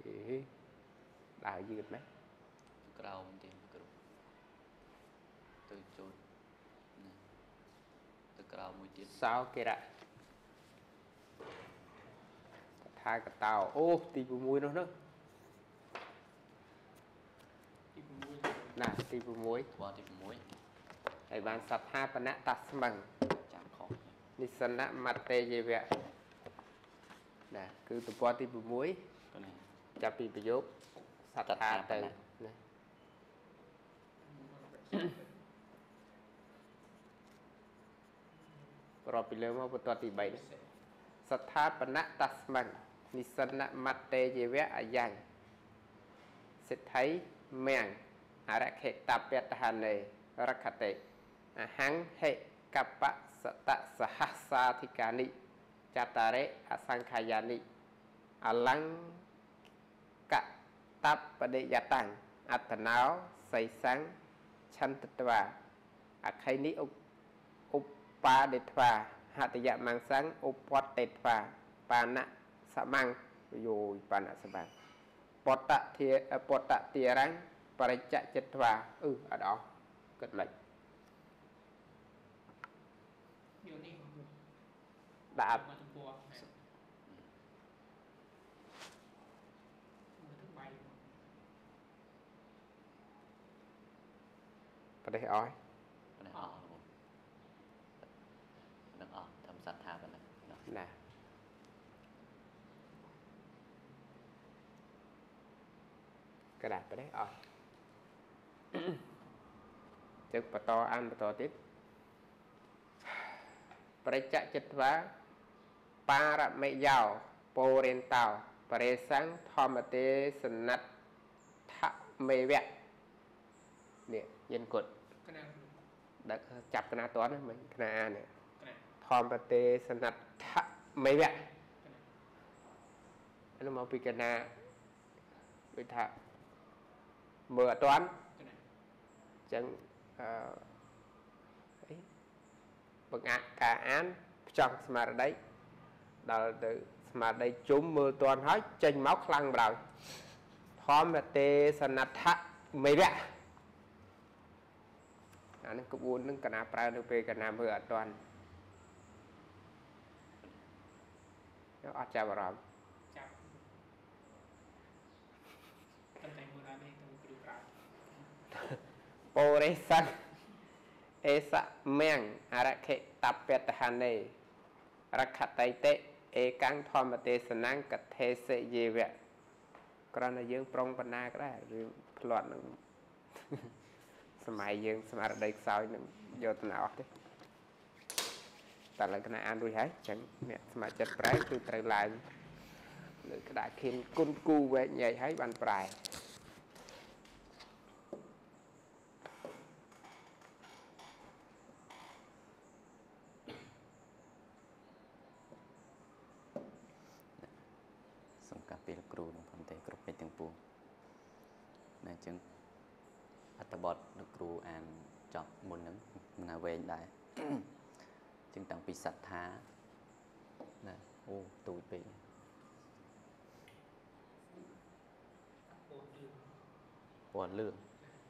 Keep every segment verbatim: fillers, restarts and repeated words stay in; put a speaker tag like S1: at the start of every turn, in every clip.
S1: đào dư mấy
S2: cầu tiền cừu từ chốt từ cầu một chiếc
S1: sao kia đã hai cái tàu ô tì bù muối nó nữa nè tì bù muối
S2: qua tì bù muối
S1: ไอ้บ้านสัตว์ห้าปณะตัสมัง
S2: chạm khó
S1: นิสนะมัตเตเยวะนะคือตัวปอที่บุมุ้ยจะปีประโยคสัตว์ห้าเตนะรอไปเลยว่าตัวที่ใบสัทธาปณะตัสมังนิสนะมัตเตเยวะอายังเสร็จไทยแมงอาระเขตาเปตหันเนรักขเตหังเหกัปปะสตะสหัสสาธิกานิจัตตาเรอสังขายานิอลังกะตับปฏิยตังอัตนาวไสสังชันตตวาอคัยนิอุปปาเดทวาหัตยะมังสังอุปวัตเตทวาปานะสมังโยปานะสมังปตะเทปตะเตียรังปริจจตวาเอออะดอกเกิดอะไรดาบประเดี๋ยวอ้อย
S2: ประเดี๋ยวอ้อยนักอ้อยทำสัตว์ทากันนะ
S1: นะกระดาษประเดี๋ยวอ้อยจึกปะตออันปะตอติดปริจจิตวะปาระเมยาวโปเรนเตาปริสังธอมเตสนัตทะเมเวะเนี่ยยันกดดักจับคณะตัวนั้นไหมคณะเนี่ยธอมเตสนัตทะเมเวะอันนั้นมาพิจารณาวิธาเมื่อตัวนั้นจังบางอ่ะการอ่านจังสมาร์ได้ดาลสมาร์ได้จุ่มมือตัวน้อยจังเมาส์คลังเราพร้อมเตสนัทะไม่แบะอันนั้นกบุญนึงกันนาปลานึงไปกันนาเมื่อตอนแล้วอาจารย์บอกเราโปเรสันเอสะเมียงอาระเขตับเปตหันเนรักขไตเตเอกังทอมเตสนังกัตเทเสเยวะกรณียังปรองปนาก็ได้หรือพลอดหนึ่งสมัยยังสมัยเด็กสาวหนึ่งโยตนาออกดิแต่ละขณะอ่านดูใช่ฉันเนี่ยสมัยจัดปลายคือไตรลายหรือกระดาษเขียนกุนกูเวใหญ่ให้บันปลาย
S2: สงกับเป็นครูของพันเตกรุบเป็นตังปูในจึงอัตบอดครูอ่านจอบมุนนึงมันเอาเวนได้จึงตั้งปีศรัทธานะโอ้ตูดปีปวดเรื่อง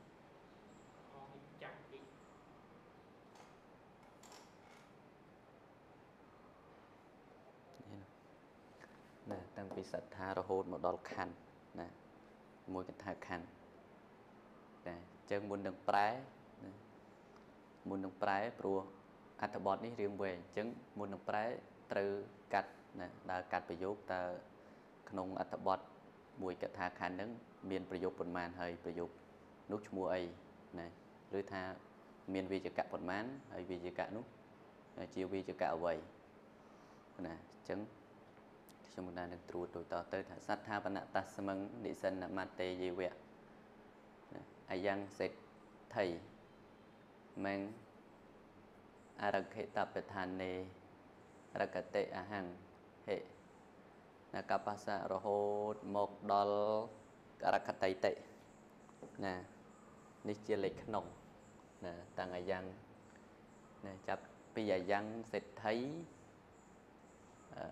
S2: นะตั้งปีศรัทธาเราโหดหมดดอลคันนะมวยกันทาคันนะเจอมุนดังปลายนะมุนดังปลายปลัวอัตบอดนี่เรียงเวจึงมุนดังปลายตรึกัดนะดากัดประโยคแต่ขนมอัตบอดมวยกันทาคันนั้นเมียนประโยคปนมานเฮยประโยคนุชมัวไอนะหรือท่าเมียนวีจะกะปนมานเฮยวีจะกะนุเจียววีจะกะเอาไว้นะจึงชมุนาหนึ่งตรูโดยต่อเติร์สัทธาปณะตัสมังดิสันนมาเตเยวะอายังเสร็จไทยแมงอารักเหตับเปทานเนรักเตอาหังเหนักภาษาโรโหดหมกดอลอารักไตเตนะนิจเล็กขนมนะต่างอายังนะจับปีอายังเสร็จไทย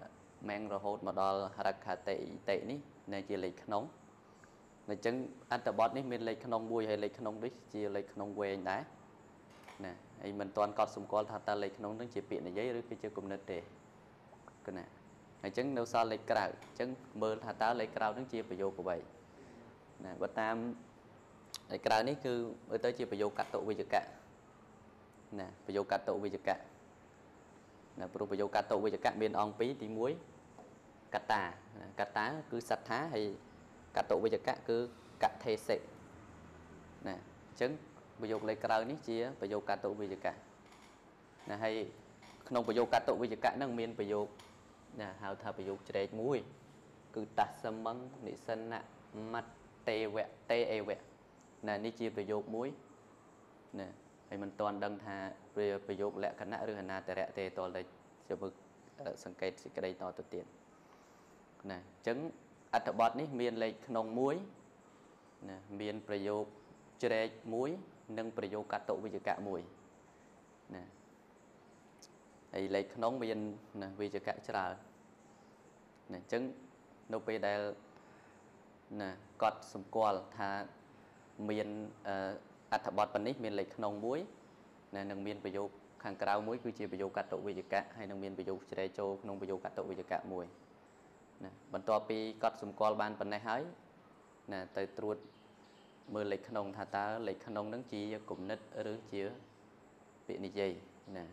S2: mang rồi hốt mà đó rắc khả tệ tệ ní này chỉ lấy nông này chứng ăn tập bọt ní mình lấy nông bùi hay lấy nông đích chỉ lấy nông quê anh đá nè ấy mình toàn cọt xung quanh ta lấy nông nó chỉ bị này giấy rồi cái chưa cùng nết để cái này này chứng nếu sao lấy cào chứng mơ thà ta lấy cào nó chia phải vô của vậy nè bữa tam lấy cào ní cứ ở tới chia phải vô cắt tụ với chữ cả nè phải vô cắt tụ với chữ cả nè phải vô cắt tụ với chữ cả bên ong pí tí muối cắt tà cắt tá cứ sạch thá hay cắt tụ với chữ cả cứ cắt thê sệ nè chứng bây giờ lấy cào ní chia phải vô cắt tụ với chữ cả nè hay không phải vô cắt tụ với chữ cả nó miền phải vô nè hào thà phải vô chế muối cứ tạt sâm măng nị sân nè mặt tê vẹt tê e vẹt nè ní chia phải vô muối nè hay mình toàn đăng thà về phải vô lẹ khả năng rồi hả tê rẹ tê toàn lấy cho vực sang cây cái đây to tự tiền nè trứng ắt bọt ní miền lấy nông muối nè miền phải vô chế muối nâng phải vô cắt tụ với chữ cả muối nè thì lấy nông miền nè vì chữ cả chả nè trứng nô bê đây nè cọt sum qual thà miền ắt bọt bên ní miền lấy nông muối nè nâng miền phải vô hàng cào muối cứ chỉ phải vô cắt tụ với chữ cả hay nâng miền phải vô chế châu nông phải vô cắt tụ với chữ cả muối nè bận to pi cọt sum qual ban bên này hái nè tới truột mưa lấy nông thà ta lấy nông nâng chi cùng nứt ở dưới chia bị này gì nè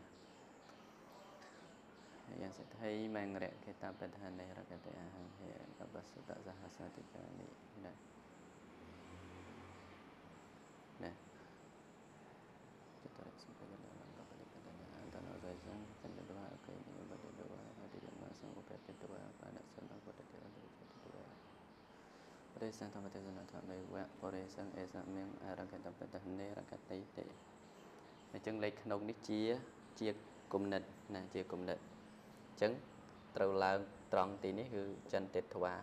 S2: yang sẽ thấy mang rẹ cái ta bên thành này là cái tay hàng hệ các bác sĩ tạo ra hạt sản cái này nè nè kita lihat sampai dalam angka pendidikan dan organizasi dan doa ke ini ibadah doa hadir masa upaya doa pada sana pada tiada doa pada sana tempat sana tempat wa pada sana esa meng arang cái tempat này là cái tay tay này chân lấy nông nít chia chia cùng nịch nè chia cùng nịch chứng từ là tròn thì níคือchân tịt thỏa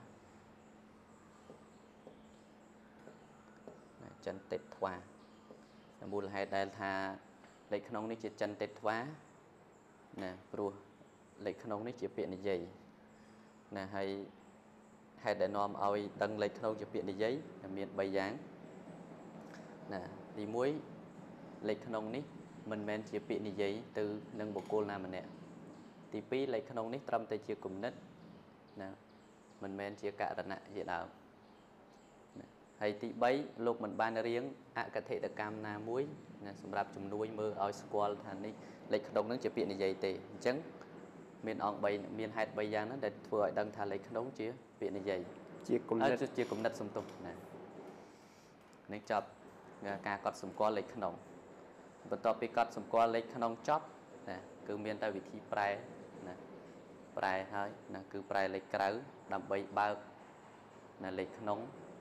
S2: chân tịt thỏa mùi là hai đại thà lấy khăn ní chỉ chân tịt thỏa nè rồi lấy khăn ní chỉ biển giấy nè hay hay để nom ơi đăng lấy khăn chỉ biển giấy là miền bay dáng nè đi muối lấy khăn ní mình men chỉ biển giấy từ nâng một cô nam mình nè thì pi lấy khăn ní trâm tay chia cùng nứt nè mình men chia cả đợt nè vậy nào hay tí bấy lúc mình ban riêng ạ cả thể được cam na muối nè sầm rạp chùm nuôi mơ oi squall thành đi lấy khăn nứng chỉ biển này dày tệ trắng miền ong bay miền hai bay giang nó để vừa đăng thà lấy khăn chia biển này dày chia cùng nứt chia cùng nứt xung tục nè nên chọc cả cọt sầm qua lấy khăn nóngបន្ទាប់ពីកត់សម្គាល់លេខក្នុងចប់ណាគឺមានតែវិធីប្រែណាប្រែហើយណាគឺប្រែលេខក្រៅដើម្បីបើកណាលេខក្នុង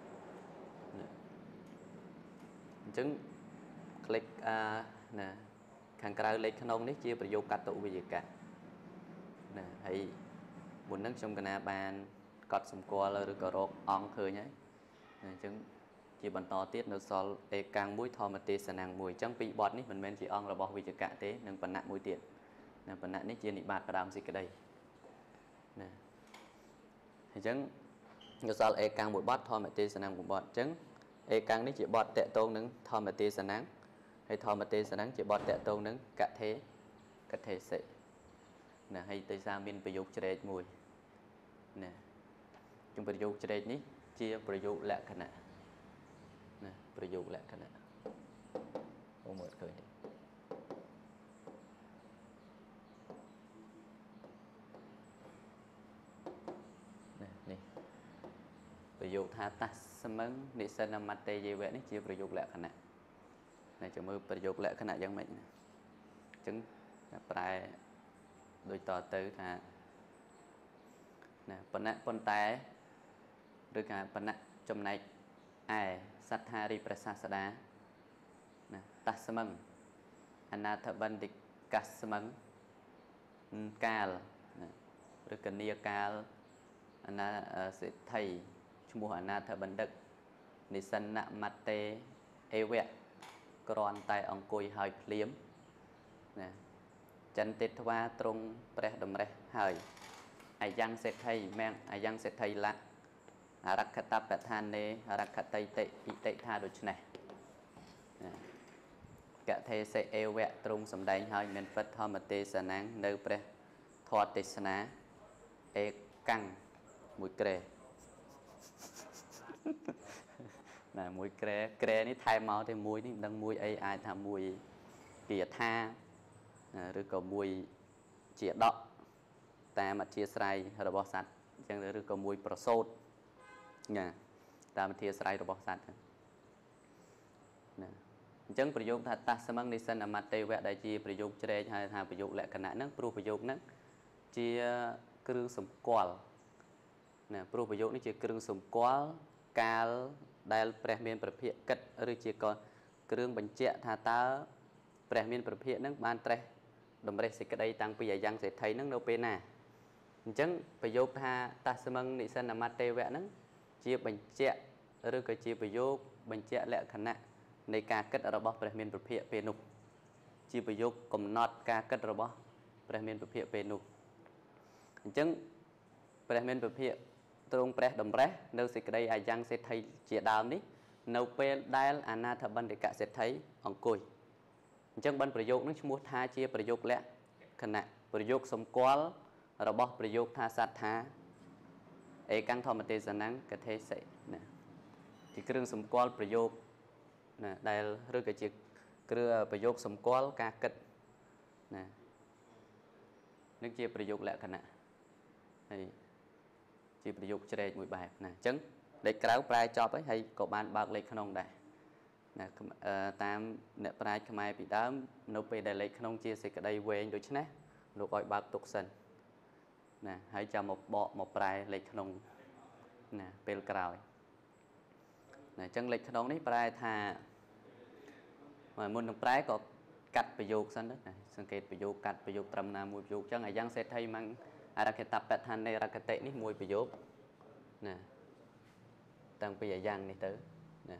S2: អញ្ចឹងคลิกអាណាខាងក្រៅលេខក្នុងនេះជាប្រយោគកតវិជ្ជាកៈណាហើយមុនហ្នឹងខ្ញុំកណាបានកត់សម្គាល់ឬក៏រកអង្គឃើញហើយអញ្ចឹងជាបន្តទៀតនៅសល់អេកាំងមួយធម្មទេសនាងមួយអញ្ចឹងពីបទនេះមិនមែនជាអង្គរបស់វិជ្ជកៈទេនឹងបណ្ណៈមួយទៀតណាបណ្ណៈនេះជានិបាតផ្ដើមសេចក្តីណាអញ្ចឹងនៅសល់អេកាំងមួយបទធម្មទេសនាងមួយបទអញ្ចឹងអេកាំងនេះជាបទតកតងនឹងធម្មទេសនាងហើយធម្មទេសនាងជាបទតកតងនឹងកថេកថេសិណាហើយទៅសារមានប្រយោគជ្រែកមួយណាជុំប្រយោគជ្រែកនេះជាប្រយោគលក្ខណៈnèប្រយោគលក្ខណៈអូមើលឃើញទេនេះនេះប្រយោគថាតាសមឹងនិសិនមតេយេវៈនេះជាប្រយោគលក្ខណៈណាចាំមើលប្រយោគលក្ខណៈយ៉ាងម៉េចណាអញ្ចឹងប្រែដូចតទៅថាណាបណ្ណៈប៉ុន្តែឬក៏បណ្ណៈចំណែកឯសត្ថារីប្រសាស្ដាណាតាសមឹងអនាថបណ្ឌិកាសមឹងកាលណាឬកនីកាលអនាសិទ្ធិឈ្មោះអនាថបណ្ឌិតនិសិនមតេអេវៈគ្រាន់តែអង្គុយហើយភ្លាមណាចន្ទិតវាត្រង់ព្រះតម្រេះហើយអាយ៉ាងសេដ្ឋីមែងអាយ៉ាងសេដ្ឋីលៈអរខតបឋានេអរខតិតិអ៊ីតិថាដូច្នេះកថេសេអេវៈទ្រង់សម្ដែងហើយមានពិតធម្មទេសនាងនៅព្រះធម៌ទេសនាអេកាំងមួយក្រែណាមួយក្រែក្រែនេះថែមមកទេមួយនេះមិនដឹងមួយអីអាចថាមួយគាថាឬក៏មួយជាដកតាមអធិស្ឋានរបស់សត្វអញ្ចឹងឬក៏មួយប្រសូតណាតាមអធិស្ឋានរបស់សត្វណាអញ្ចឹងប្រយោគថាតាសមង្និសិនអមតេវៈដែលជាប្រយោគជ្រែកហើយថាប្រយោគលក្ខណៈហ្នឹងព្រោះប្រយោគហ្នឹងជាគ្រឿងសម្គាល់ណាព្រោះប្រយោគនេះជាគ្រឿងសម្គាល់កាលដែលព្រះមានប្រភិកិតឬជាក៏គ្រឿងបញ្ជាក់ថាតើព្រះមានប្រភិហ្នឹងបានត្រេះតម្រេះសេចក្តីតាំងពីអាយ៉ាងសេដ្ឋីហ្នឹងនៅពេលណាអញ្ចឹងប្រយោគថាតាសមង្និសិនអមតេវៈហ្នឹងជាបញ្ជាក់ឬក៏ជាប្រយោគបញ្ជាក់លក្ខណៈនៃការគិតរបស់ព្រះមានប្រភិពេលនោះជាប្រយោគកំណត់ការគិតរបស់ព្រះមានប្រភិពេលនោះអញ្ចឹងព្រះមានប្រភិទ្រង់ព្រះតម្រេះនៅសេចក្តីអាយ៉ាងសេដ្ឋីជាដើមនេះនៅពេលដែលអនាថបណ្ឌិកសេដ្ឋីអង្គុយអញ្ចឹងបានប្រយោគនឹងឈ្មោះថាជាប្រយោគលក្ខណៈប្រយោគសម្គាល់របស់ប្រយោគថាសត្វថាអេកាំងធម្មទេសនាងកថេសិណាជាគ្រឿងសម្គាល់ប្រយោគណាដែលឬក៏ជាគ្រឿងប្រយោគសម្គាល់ការគិតណានឹងជាប្រយោគលក្ខណៈហើយជាប្រយោគជ្រែកមួយបែបណាអញ្ចឹងលេខក្រៅប្រែចប់ហើយហើយក៏បានបើកលេខក្នុងដែរណាតាមអ្នកប្រាជ្ញខ្មែរពីដើមនៅពេលដែលលេខក្នុងជាសេចក្តីវែងដូច្នេះលោកឲ្យបើកទុកសិនណាហើយចាំមកបកមកប្រែលេខក្នុងណាពេលក្រោយណាអញ្ចឹងលេខក្នុងនេះប្រែថាមុននឹងប្រែក៏កាត់ប្រយោគសិនណាសង្កេតប្រយោគកាត់ប្រយោគត្រឹមណាមួយប្រយោគអញ្ចឹងអាយ៉ាងសេដ្ឋីម៉ាំងអរខតបឋានេរកតិនេះមួយប្រយោគណាតាំងពីអាយ៉ាងនេះទៅណា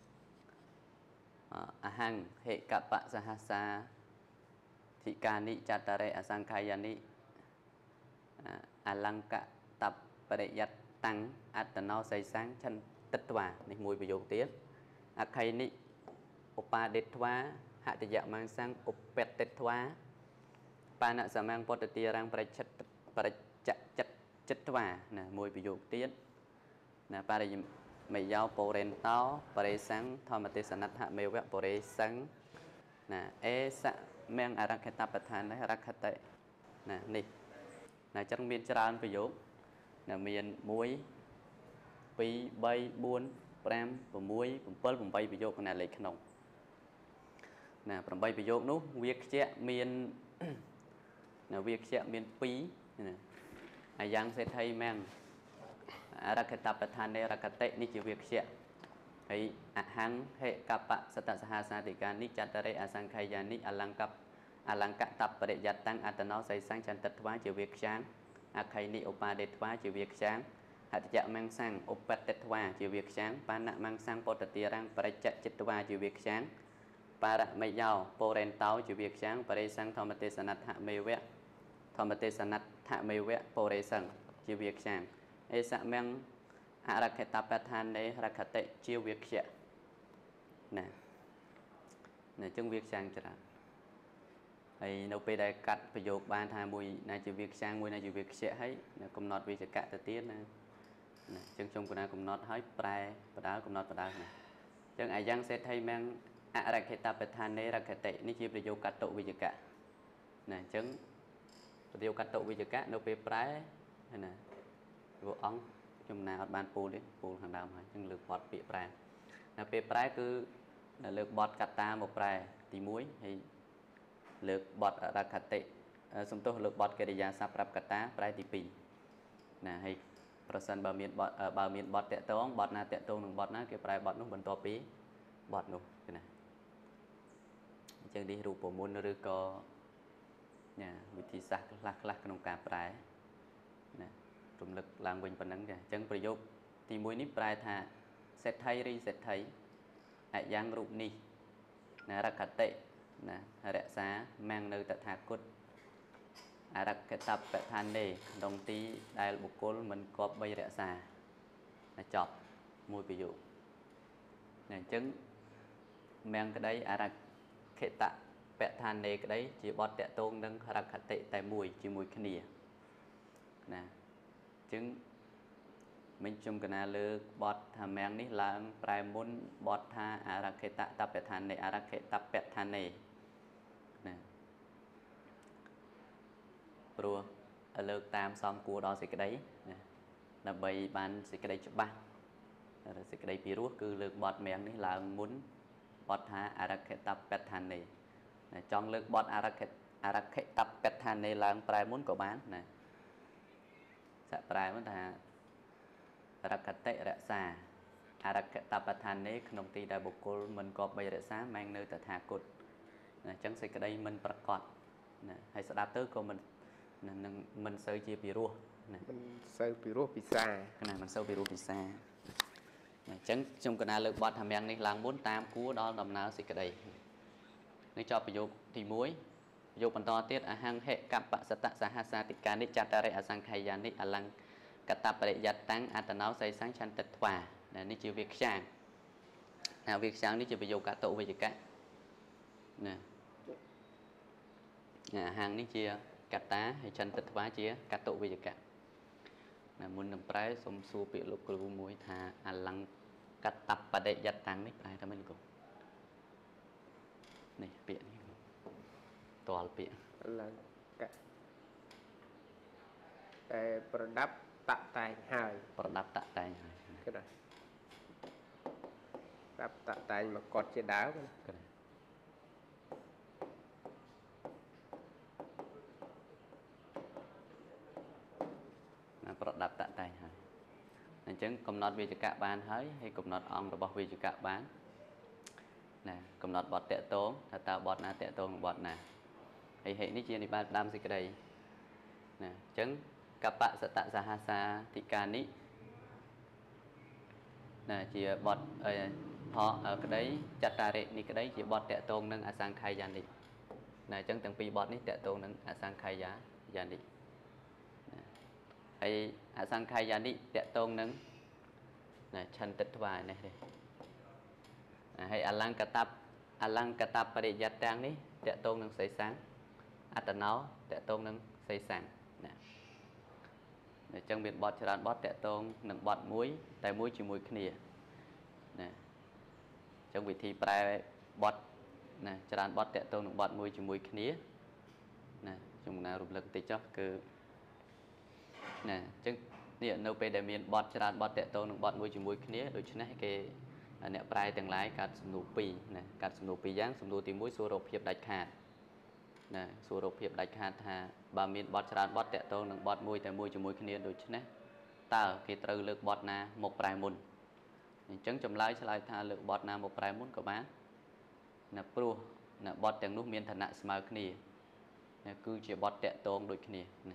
S2: អហង្ហេកបសហសាធិកានិចតរេអសង្ខាយានិអលង្កតបរិយត្តតាំងអត្តណោសីសាំងឆន្ទិត្វានេះមួយប្រយោគទៀតអខៃនិឧបាដិត្វាហតិយមង្សੰឧបេតិត្វាបានសមាំងពុទ្ធទារាំងប្រជិតប្រជចិត្តចិត្តវាណាមួយប្រយោគទៀតណាបរិយមយោពរេនតោបរិសੰធម្មទេសនដ្ឋមេវៈបរិសੰណាអេសមាំងអរខតបឋាននេះរខតិណានេះណាចឹងមានច្រើនប្រយោគណាមានមួយពីរបីបួនប្រាំប្រាំមួយប្រាំbảyប្រយោគណាលេខក្នុងណាប្រាំbảyប្រយោគនោះវាខ្ជាក់មានណាវាខ្ជាក់មានពីរណាអាយ៉ាងសេដ្ឋីម៉ាំងអរខតបឋានេរកតិនេះជាវាខ្ជាក់ហើយអហង្ហេកបសតសហសាតិកានិចតរេអសង្ខយានិអលង្កបអលង្កតបរិយត្តੰអត្តណោសីសੰចន្ទិត្វាជាវាខ្ចាំងអខៃនិឧបាដិត្វាជាវាខ្ចាំងហតិយមង្សੰឧបតិត្វាជាវាខ្ចាំងបានមង្សੰពុទ្ធទារាំងប្រជចិត្តវាជាវាខ្ចាំងបរមយោពរេនតោជាវាខ្ចាំងបរិសੰធម្មទេសនដ្ឋមេវៈធម្មទេសនដ្ឋមេវៈពរិសੰជាវាខ្ចាំងអេសមាំងអរខតបឋានេរខតិជាវាខ្ជាក់ណាណាចឹងវាខ្ចាំងច្រើនហើយនៅពេលដែលកាត់ប្រយោគបានថាមួយណាជាវាខ្ចាំងមួយណាជាវាខ្ជាក់ហើយកំណត់វិជ្ជកទៅទៀតណាណាចឹងខ្ញុំគណៈកំណត់ហើយប្រែបដាលកំណត់បដាលណាចឹងអាយ៉ាងសេដ្ឋីម៉ាំងអរខតបឋានេរខតិនេះជាប្រយោគកតុវិជ្ជកណាអញ្ចឹងប្រយោគកតុវិជ្ជកនៅពេលប្រែណាពួកអង្គខ្ញុំណាអត់បានពូលទេពូលខាងដើមហើយអញ្ចឹងលើកបត់ពាក្យប្រែនៅពេលប្រែគឺលើកបត់កតាមកប្រែទីមួយហើយលើកបត់អរខតិសំទោសលើកបត់កិរិយាសព្ទប្រាប់កតាប្រែទីពីរណាហើយប្រសិនបើមានបត់បើមានបត់តាក់ទងបត់ណាតាក់ទងនឹងបត់ណាគេប្រែបត់នោះបន្ទាប់ពីបត់នោះណាអញ្ចឹងនេះរូបមន្តឬក៏ណាវិធីសាស្ត្រខ្លះខ្លះក្នុងការប្រែណារំលឹកឡើងវិញប៉ុណ្ណឹងចាអញ្ចឹងប្រយោគទីមួយនេះប្រែថាសេដ្ឋីរីសេដ្ឋីអយ៉ាងរូបនេះណារកតិណារក្សាម៉ាំងនៅតថាគតអារក្ខតបឋានេក្នុងទីដែលបុគ្គលមិនគប្បីរក្សាចប់មួយប្រយោគអញ្ចឹងមៀងក្តីអារក្ខតបឋានេក្តីជាបទតកតងនឹងរក្ខតិតែមួយជាមួយគ្នាណាអញ្ចឹងមិនជុំកណាលើបទថាមៀងនេះឡើងប្រែមុនបទថាអារក្ខតតបឋានេអារក្ខតបឋានេណាព្រោះលើកតាមសំគួរដល់សេចក្តីណាដើម្បីបានសេចក្តីច្បាស់សេចក្តីពីរោះគឺលើកបទមៀងនេះឡើងមុនបទថាអារក្ខតបឋានេណាចង់លើកបទអារក្ខអារក្ខតបឋានេឡើងប្រែមុនក៏បានណាសាក់ប្រែមុនថារក្ខតិរក្សាអារក្ខតបឋានេក្នុងទីដែលបុគ្គលមិនគប្បីរក្សាម៉ែងនៅតថាគតណាអញ្ចឹងសេចក្តីមិនប្រកបណាហើយស្ដាប់ទៅក៏មិននឹងមិនសូវជាពីរោះណាមិនសូវពីរោះពិសាណាមិនសូវពីរោះពិសាអញ្ចឹងខ្ញុំកណាលើកបទថាមៀងនេះឡើងមុនតាមគួរដល់ដំណើរសេចក្តីនេះចប់ប្រយោគទីមួយប្រយោគបន្តទៀតអហង្ហេកបសតសហសាតិកានិចតរិអសង្ខយានិអលង្កតបរិយតាំងអត្តណោសីសង្ឆន្តិធ្វានេះជាវាខ្យាងណាវាខ្យាងនេះជាប្រយោគកតវិជ្ជកៈណាអហង្នេះជាកតាហើយចន្ទធ្វាជាកតវិជ្ជកៈណាមុននឹងប្រែសូមសួរពាក្យលោកគ្រូមួយថាអលង្កតបរិយតាំងនេះប្រែថាម៉េចគ្រូនេះពាក្យនេះតលពាក្យអលង្កតែប្រដាប់តាក់តែងហើយប្រដាប់តាក់តែងហើយគឺដែរប្រដាប់តាក់តែងមកកត់ជាដើមគឺប្រដាប់តាក់តែងហើយអញ្ចឹងកំណត់វិជ្ជកៈបានហើយហើយកំណត់អង្គរបស់វិជ្ជកៈបានណាកំណត់បទតកតងថាតើបទណាតកតងនឹងបទណាហើយហេតុនេះជានិបាតផ្ដាំសេចក្តីណាអញ្ចឹងកបសតសហសាតិកានិណាជាបទអីផលក្តីចតារិនេះក្តីជាបទតកតងនឹងអសង្ខ័យយានិណាអញ្ចឹងទាំងពីរបទនេះតកតងនឹងអសង្ខ័យយានិហើយអសង្ខ័យយានិតកតងនឹងណាឆន្ទធ្វានេះទេហើយអលង្កតបអលង្កតបរិយតាំងនេះតកតងនឹងសីសាំងអត្តណោតកតងនឹងសីសាំងណាអញ្ចឹងមានបទច្រើនបទតកតងនឹងបទមួយតែមួយជាមួយគ្នាណាអញ្ចឹងវិធីប្រែបទណាច្រើនបទតកតងនឹងបទមួយជាមួយគ្នាណាខ្ញុំណារំលឹកតិចចុះគឺណាអញ្ចឹងនេះនៅពេលដែលមានបទច្រើនបទតកតងនឹងបទមួយជាមួយគ្នាដូច្នេះគេអ្នកប្រែទាំងឡាយកាត់សំណួរពីរណាកាត់សំណួរពីរយ៉ាងសំណួរទីមួយសួររកភាពដាច់ខាតណាសួររកភាពដាច់ខាតថាបើមានបទច្រើនបទតកតងនឹងបទមួយតែមួយជាមួយគ្នាដូច្នេះតើគេត្រូវលើកបទណាមកប្រែមុនអញ្ចឹងចម្លើយឆ្លើយថាលើកបទណាមកប្រែមុនក៏បានណាព្រោះណាបទទាំងនោះមានឋានៈស្មើគ្នាណាគឺជាបទតកតងដូចគ្នាណា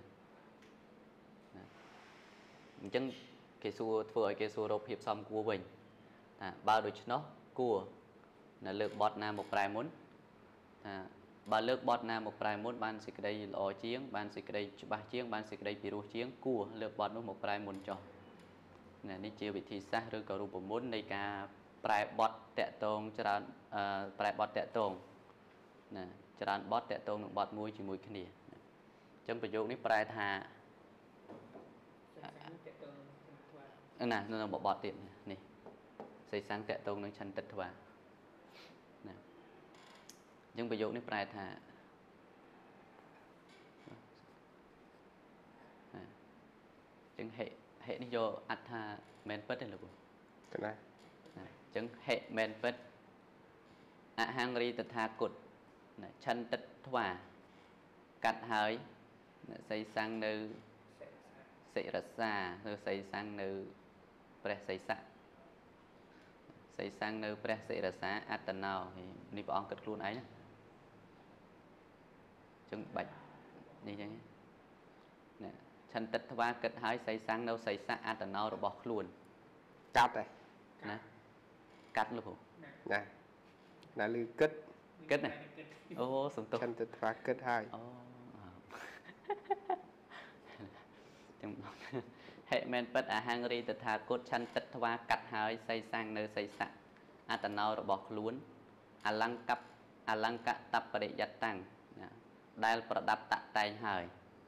S2: អញ្ចឹងគេសួរធ្វើឲ្យគេសួររកភាពសមគួរវិញថាបើដូច្នោះគួរនៅលើកបទណាមកប្រែមុនថាបើលើកបទណាមកប្រែមុនបានសេចក្តីល្អជាងបានសេចក្តីច្បាស់ជាងបានសេចក្តីពីរោះជាងគួរលើកបទនោះមកប្រែមុនចុះណានេះជាវិធីសាស្ត្រឬក៏រូបមន្តនៃការប្រែបទតកតងច្រើនប្រែបទតកតងណាច្រើនបទតកតងនឹងបទមួយជាមួយគ្នាអញ្ចឹងប្រយោគនេះប្រែថាណានៅបបទទៀតនេះសីសាំងតកតងនឹងឆន្ទធ្វាណាអញ្ចឹងប្រយោគនេះប្រែថាអញ្ចឹងហេហេនេះយកអត្ថាមែនពិតទេលោកគ្រូណាអញ្ចឹងហេមែនពិតអហង្រីតថាគតណាឆន្ទធ្វាកាត់ហើយសីសាំងនៅសិរសាឬសីសាំងនៅព្រះសីស័កសីសាំងនៅព្រះសិរសាអត្តណោនេះព្រះអង្គគិតខ្លួនឯងណាចឹងបាច់នេះចឹងណាឆន្ទធ្វាគិតហើយសីសាំងនៅសីស័កអត្តណោរបស់ខ្លួនកាត់ទេណាកាត់លោកណាណាលឺគិតគិតណាអូសំទោសឆន្ទធ្វាគិតហើយអូ chừng hệ men bất à hang ri từ thà cốt chăn chất hoa cắt hơi xây sang nơi xây sạ à tần nào rồi bọc luốn à lăng cặp à lăng cạ tập và để giặt tăng đaiประดับ tạ tay hơi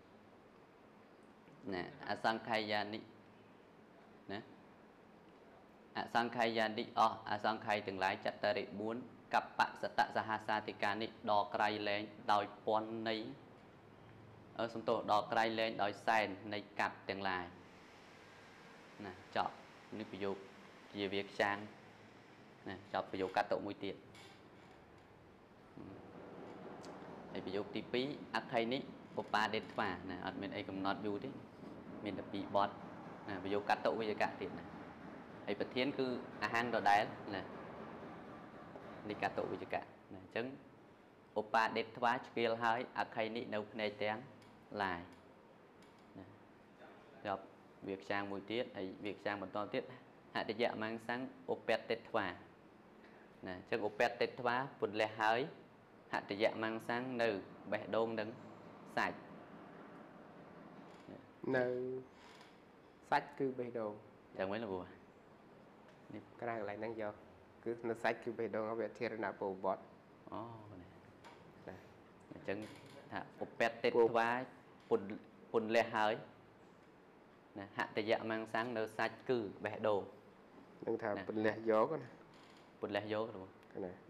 S2: nè à sang khai gia nị nè à sang khai gia nị ọ à sang khai từng lái chặt tari bốn cặp bạn sẽ tạ ra hasa thì cả nị đò cày lên đòi pon nấy ở sông tổ đò cày lên đòi sen nấy cặp từng lái nè chọn như ví dụ về việc sang nè chọn ví dụ cắt tổ mũi tiền ví dụ tí pí ác hay ní bộ ba đến phà nè ở bên ấy cũng nói vui đấy mình là bị bọt nè ví dụ cắt tổ bây giờ cắt tiền này ấy bật thiên cứ à hang đồ đá nè đi cắt tổ bây giờ cắt nè chứng bộ ba đến phà skill hơi ác hay ní nấu này tiếng lại rồi việc sang mùi tiết ấy việc sang một to tiết hạ để dạ mang sáng opet tết phà nè chứng opet tết phà bùn lẹ hơi hạ thì dạ mang sang nữ bẻ đôn đứng sạch
S1: nữ sách cứ bẻ đôn
S2: chẳng mấy là vừa
S1: cái này lại năng do cứ nó sách cứ bẻ đôn ở bên thiên là bộ bọt
S2: chẳng hạ opet tết vái bùn bùn lẹ hơi hạ thì dạ mang sang nữ sách cứ bẻ đôn
S1: đừng thả bùn lẹ gió con
S2: bùn lẹ gió luôn
S1: cái này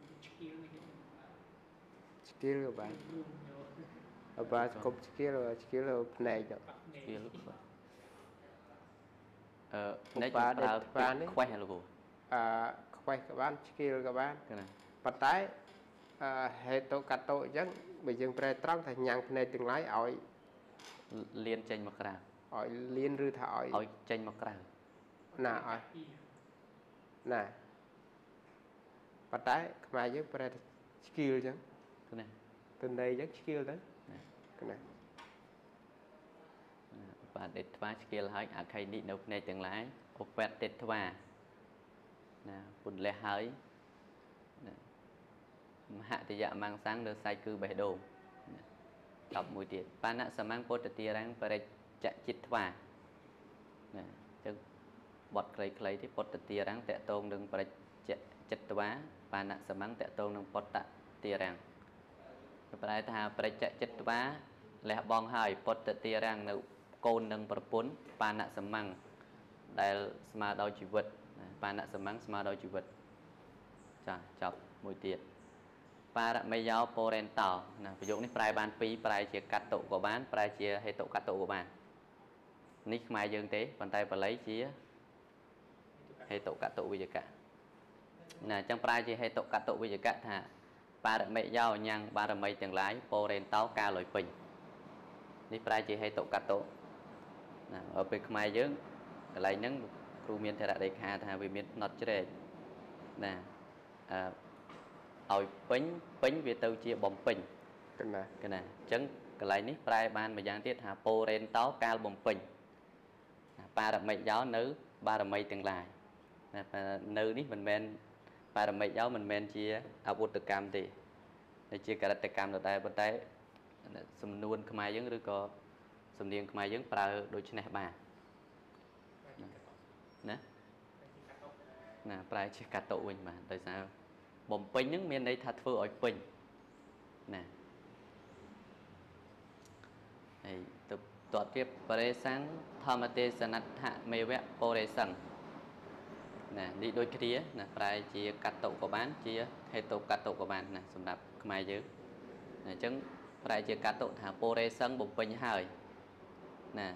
S1: skill các bạn ở ba cục skill rồi skill này đó
S2: skill ờ nếu chúng ta khoe luôn
S1: à khoe các bạn skill các bạn bắt tay hệ tổ cắt tổ chứ bây giờ phải trăng thành nhang này từng lái ỏi
S2: liên tranh mặc ra
S1: ỏi liên rư thả ỏi
S2: ỏi tranh mặc ra
S1: nè ỏi nè bắt tay mai chứ phải skill chứ
S2: này
S1: từ đây rất skill đấy cái này
S2: và để thoa skill hơi à khai đi nộp này từng lái opet tết thoa nè bùn lẹ hơi hạ thì dạ mang sáng được sai cư bể đồ đọc mùi tiệt ba nạ sơ mang bột tia răng và đây chạy chít thoa nè chứ bọt clay clay thì bột tia răng tẹ tôn đừng và chạy chít thoa ba nạ sơ mang tẹ tôn đừng bột tạ tia răngประธานประจักษ์จิตวะและบองหายปฏิเตียรังในโกนหนึ่งประปุนปานะสมังได้สมาดอยชีวิตปานะสมังสมาดอยชีวิตจ้าจับมวยเตียปาระไม่ยาวโปเรนต่อนะประโยคนี้ปลายบานปีปลายเชียกัดโตกบ้านปลายเชียให้โตกัดโตกบ้านนี่หมายยังเตะbàn tayปลายเชียให้โตกัดโตวิจกะนะจังปลายเชียให้โตกัดโตวิจกะท่าปาระไม่ยาวยังปาระไม่จังไรโปเรนเต้ากาลอยปิงนี่ปลายจีให้โตกัดโตนะเอาไปขมายเยอะอะไรนั้นครูเมียนเทระเด็กหาทางวิเมียนนอตเจเรนะเอาปิงปิงวิเตอร์จีบอมปิงกันนะกันนะจังอะไรนี้ปลายบานมายังที่หาโปเรนเต้ากาลบอมปิงปาระไม่ยาวนื้อปาระไม่จังไรนะนื้อนี่มันเป็นปาระไม่ยาวมันเป็นจีอาวุธกรรมตีในจีการตกรรมตัวใดบนใดสมนวนขมายยังหรือก็สมเนียงขมายยังปลาโดยชนะบ้านะนะปลายจีกัดโตวิ่งมาโดยสาวบ่มปิงยังมีในทัดเฟื่อยปิงนะไอ้ตัวตัวเทียบปริสังธรรมเทศนัตถะเมวะโปเรสังnè đi đôi kia nè phải chia cắt tổ của bán chia hay tổ cắt tổ của bạn nè sum đập mai chứ nè chứng phải chia cắt tổ thả pore sân bụng bình hơi nè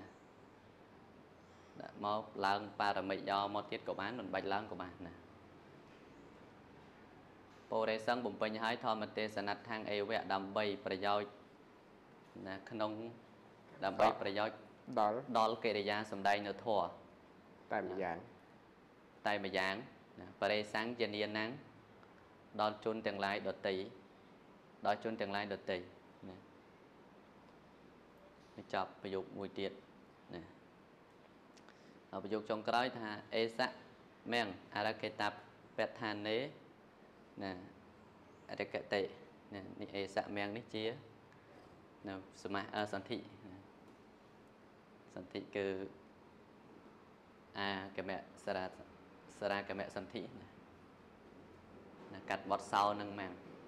S2: một lần ba là mấy do một tiết của bán mình bạch lần của bạn nè pore sân bụng bình hơi thôi mà tê sanh thang eo vẽ đầm bay phải do nè khăn ông đầm bay phải do đó đó là cái ra sum đây nữa thua
S1: tại vì dạng
S2: tay mà dạng và đây sáng trên yên nắng đo chôn tiền lại đột tỷ đo chôn tiền lại đột tỷ chọc ví dụ mùi tiệt ở ví dụ trong cái đó là esa men araketap pethan nế nè arakete nè esa men nế chia nè sma ở sản thị សន្ធិគឺអាកមៈសារៈសារៈកមៈសន្ធិណាកាត់បត់សោនឹងមក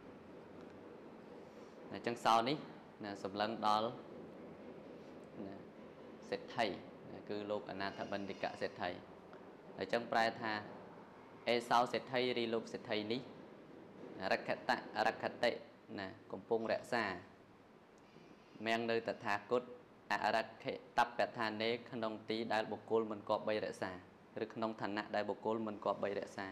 S2: អញ្ចឹងសោនេះណាសម្លឹងដល់ណាសេដ្ឋីគឺលោកអនាថបណ្ឌិកសេដ្ឋីអញ្ចឹងប្រែថាអេសោសេដ្ឋីរីលោកសេដ្ឋីនេះរក្ខតៈរក្ខតិណាកំពុងរក្សាមៀងនៅតថាគតអរក្ខតបឋានេក្នុងទីដែលបុគ្គលមិនគប្បីរក្សាឬក្នុងឋានៈដែលបុគ្គលមិនគប្បីរក្សា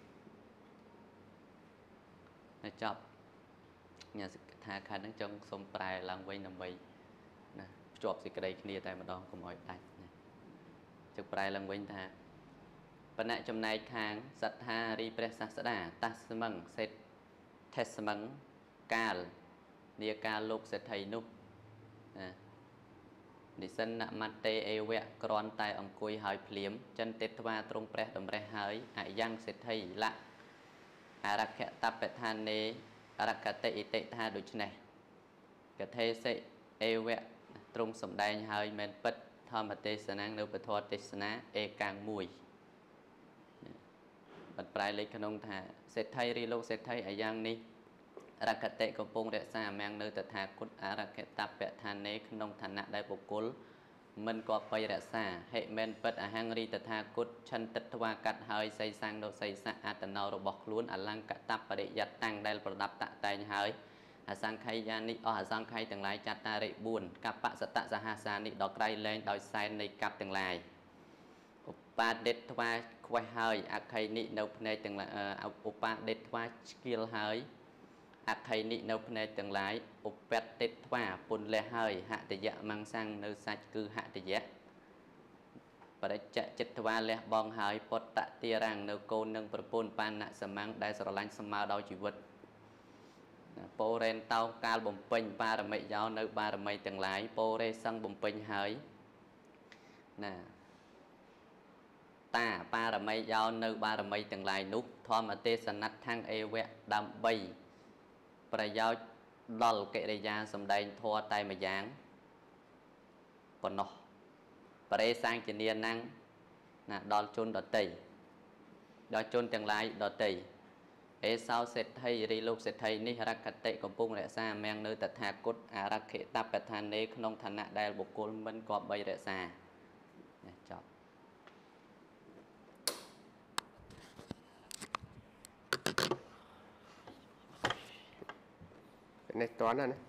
S2: តែចប់ញ៉ាថាខាងហ្នឹងចង់សុំប្រែឡើងវិញដើម្បីណាភ្ជាប់សេចក្តីគ្នាតែម្ដងកុំឲ្យដាច់ណាចង់ប្រែឡើងវិញថាបណៈចំណែកខាងសត្ថារីព្រះសាស្តាតាស្មឹងសេតថេស្មឹងកាលនាកាលលោកសេដ្ឋីនោះណានិសិនមតេអេវៈក្រាន់តែអង្គុយហើយភ្លាមចិនទេថ្វាទ្រង់ព្រះតម្រេះហើយអយ៉ាងសេដ្ឋីលៈអរក្ខតបឋានេអរកតិអិតិថាដូច្នេះកថេសិអេវៈទ្រង់សម្ដែងហើយមែនពិតធម្មទេសនានៅពធទេសនាអេកាំងមួយបាត់ប្រែលេខក្នុងថាសេដ្ឋីរីលោកសេដ្ឋីអាយ៉ាងនេះរកតិកំពុងរក្សាមាំងនៅតថាគតអរកតបឋានេក្នុងឋានៈដែលបុគ្គលមិនក៏បីរក្សាហេមែនពិតអហង្រីតថាគតឆន្ទិត្វាកាត់ហើយសីសាំងនៅសីសៈអត្តណោរបស់ខ្លួនអលង្កតបរិយតាំងដែលប្រដាប់តាក់តែងហើយអសង្ខ័យយានិអស់អសង្ខ័យទាំងឡាយចត្តារិបួនកបសតសហសានិដល់ក្រៃលែងដោយសែននៃកັບទាំងឡាយឧបាដិតថ្វាខ្វេះហើយអក្ខ័យនិនៅភ្នែកទាំងឧបាដិតថ្វាឆ្កៀលហើយអក្ខ័យនិនៅភ្នែកទាំងឡាយឧបតិតថ្វាពន្លះហើយហតយៈមង្សាំងនៅសាច់គឺហតយៈបរិច្ចចិត្តថ្វាលះបងហើយពុតតតិរាំងនៅកូននឹងប្រពន្ធបាណសមੰងដែលស្រឡាញ់ស្មើដោយជីវិតពោរេនតោកាលបំពេញបារមិយោនៅបារមីទាំងឡាយពោរេសឹងបំពេញហើយណាតាបារមីយោនៅបារមីទាំងឡាយនោះធម្មទេសនៈខាងអេវៈដើម្បីប្រយោជន៍ដល់កិរិយាសម្ដែងធម៌តែម្យ៉ាងប៉ុណ្ណោះបរិសាងជានាណាំងណាដល់ជនដតីដល់ជនទាំងឡាយដតីអេសោសេដ្ឋីរីលោកសេដ្ឋីនេះរកតិកំពុងរក្សាមាំងនៅតថាគតអរក្ខតបឋានេក្នុងឋានៈដែលបុគ្គលមិនគប្បីរក្សាណាចប់
S1: នេះតន់ណាណា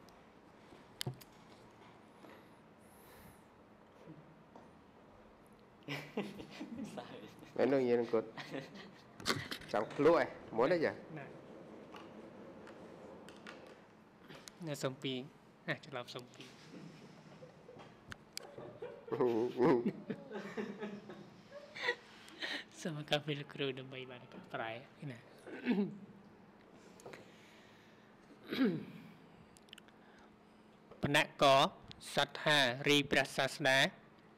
S1: មែននោះយើងគាត់ចង់ភ្លក់ឯងមុនទេចា
S3: ណែសំពីណែច្រឡំសំពីសមកាពេលគ្រូដើម្បីបានប្រែណាបណៈកសត្ថារីព្រះសាស្តា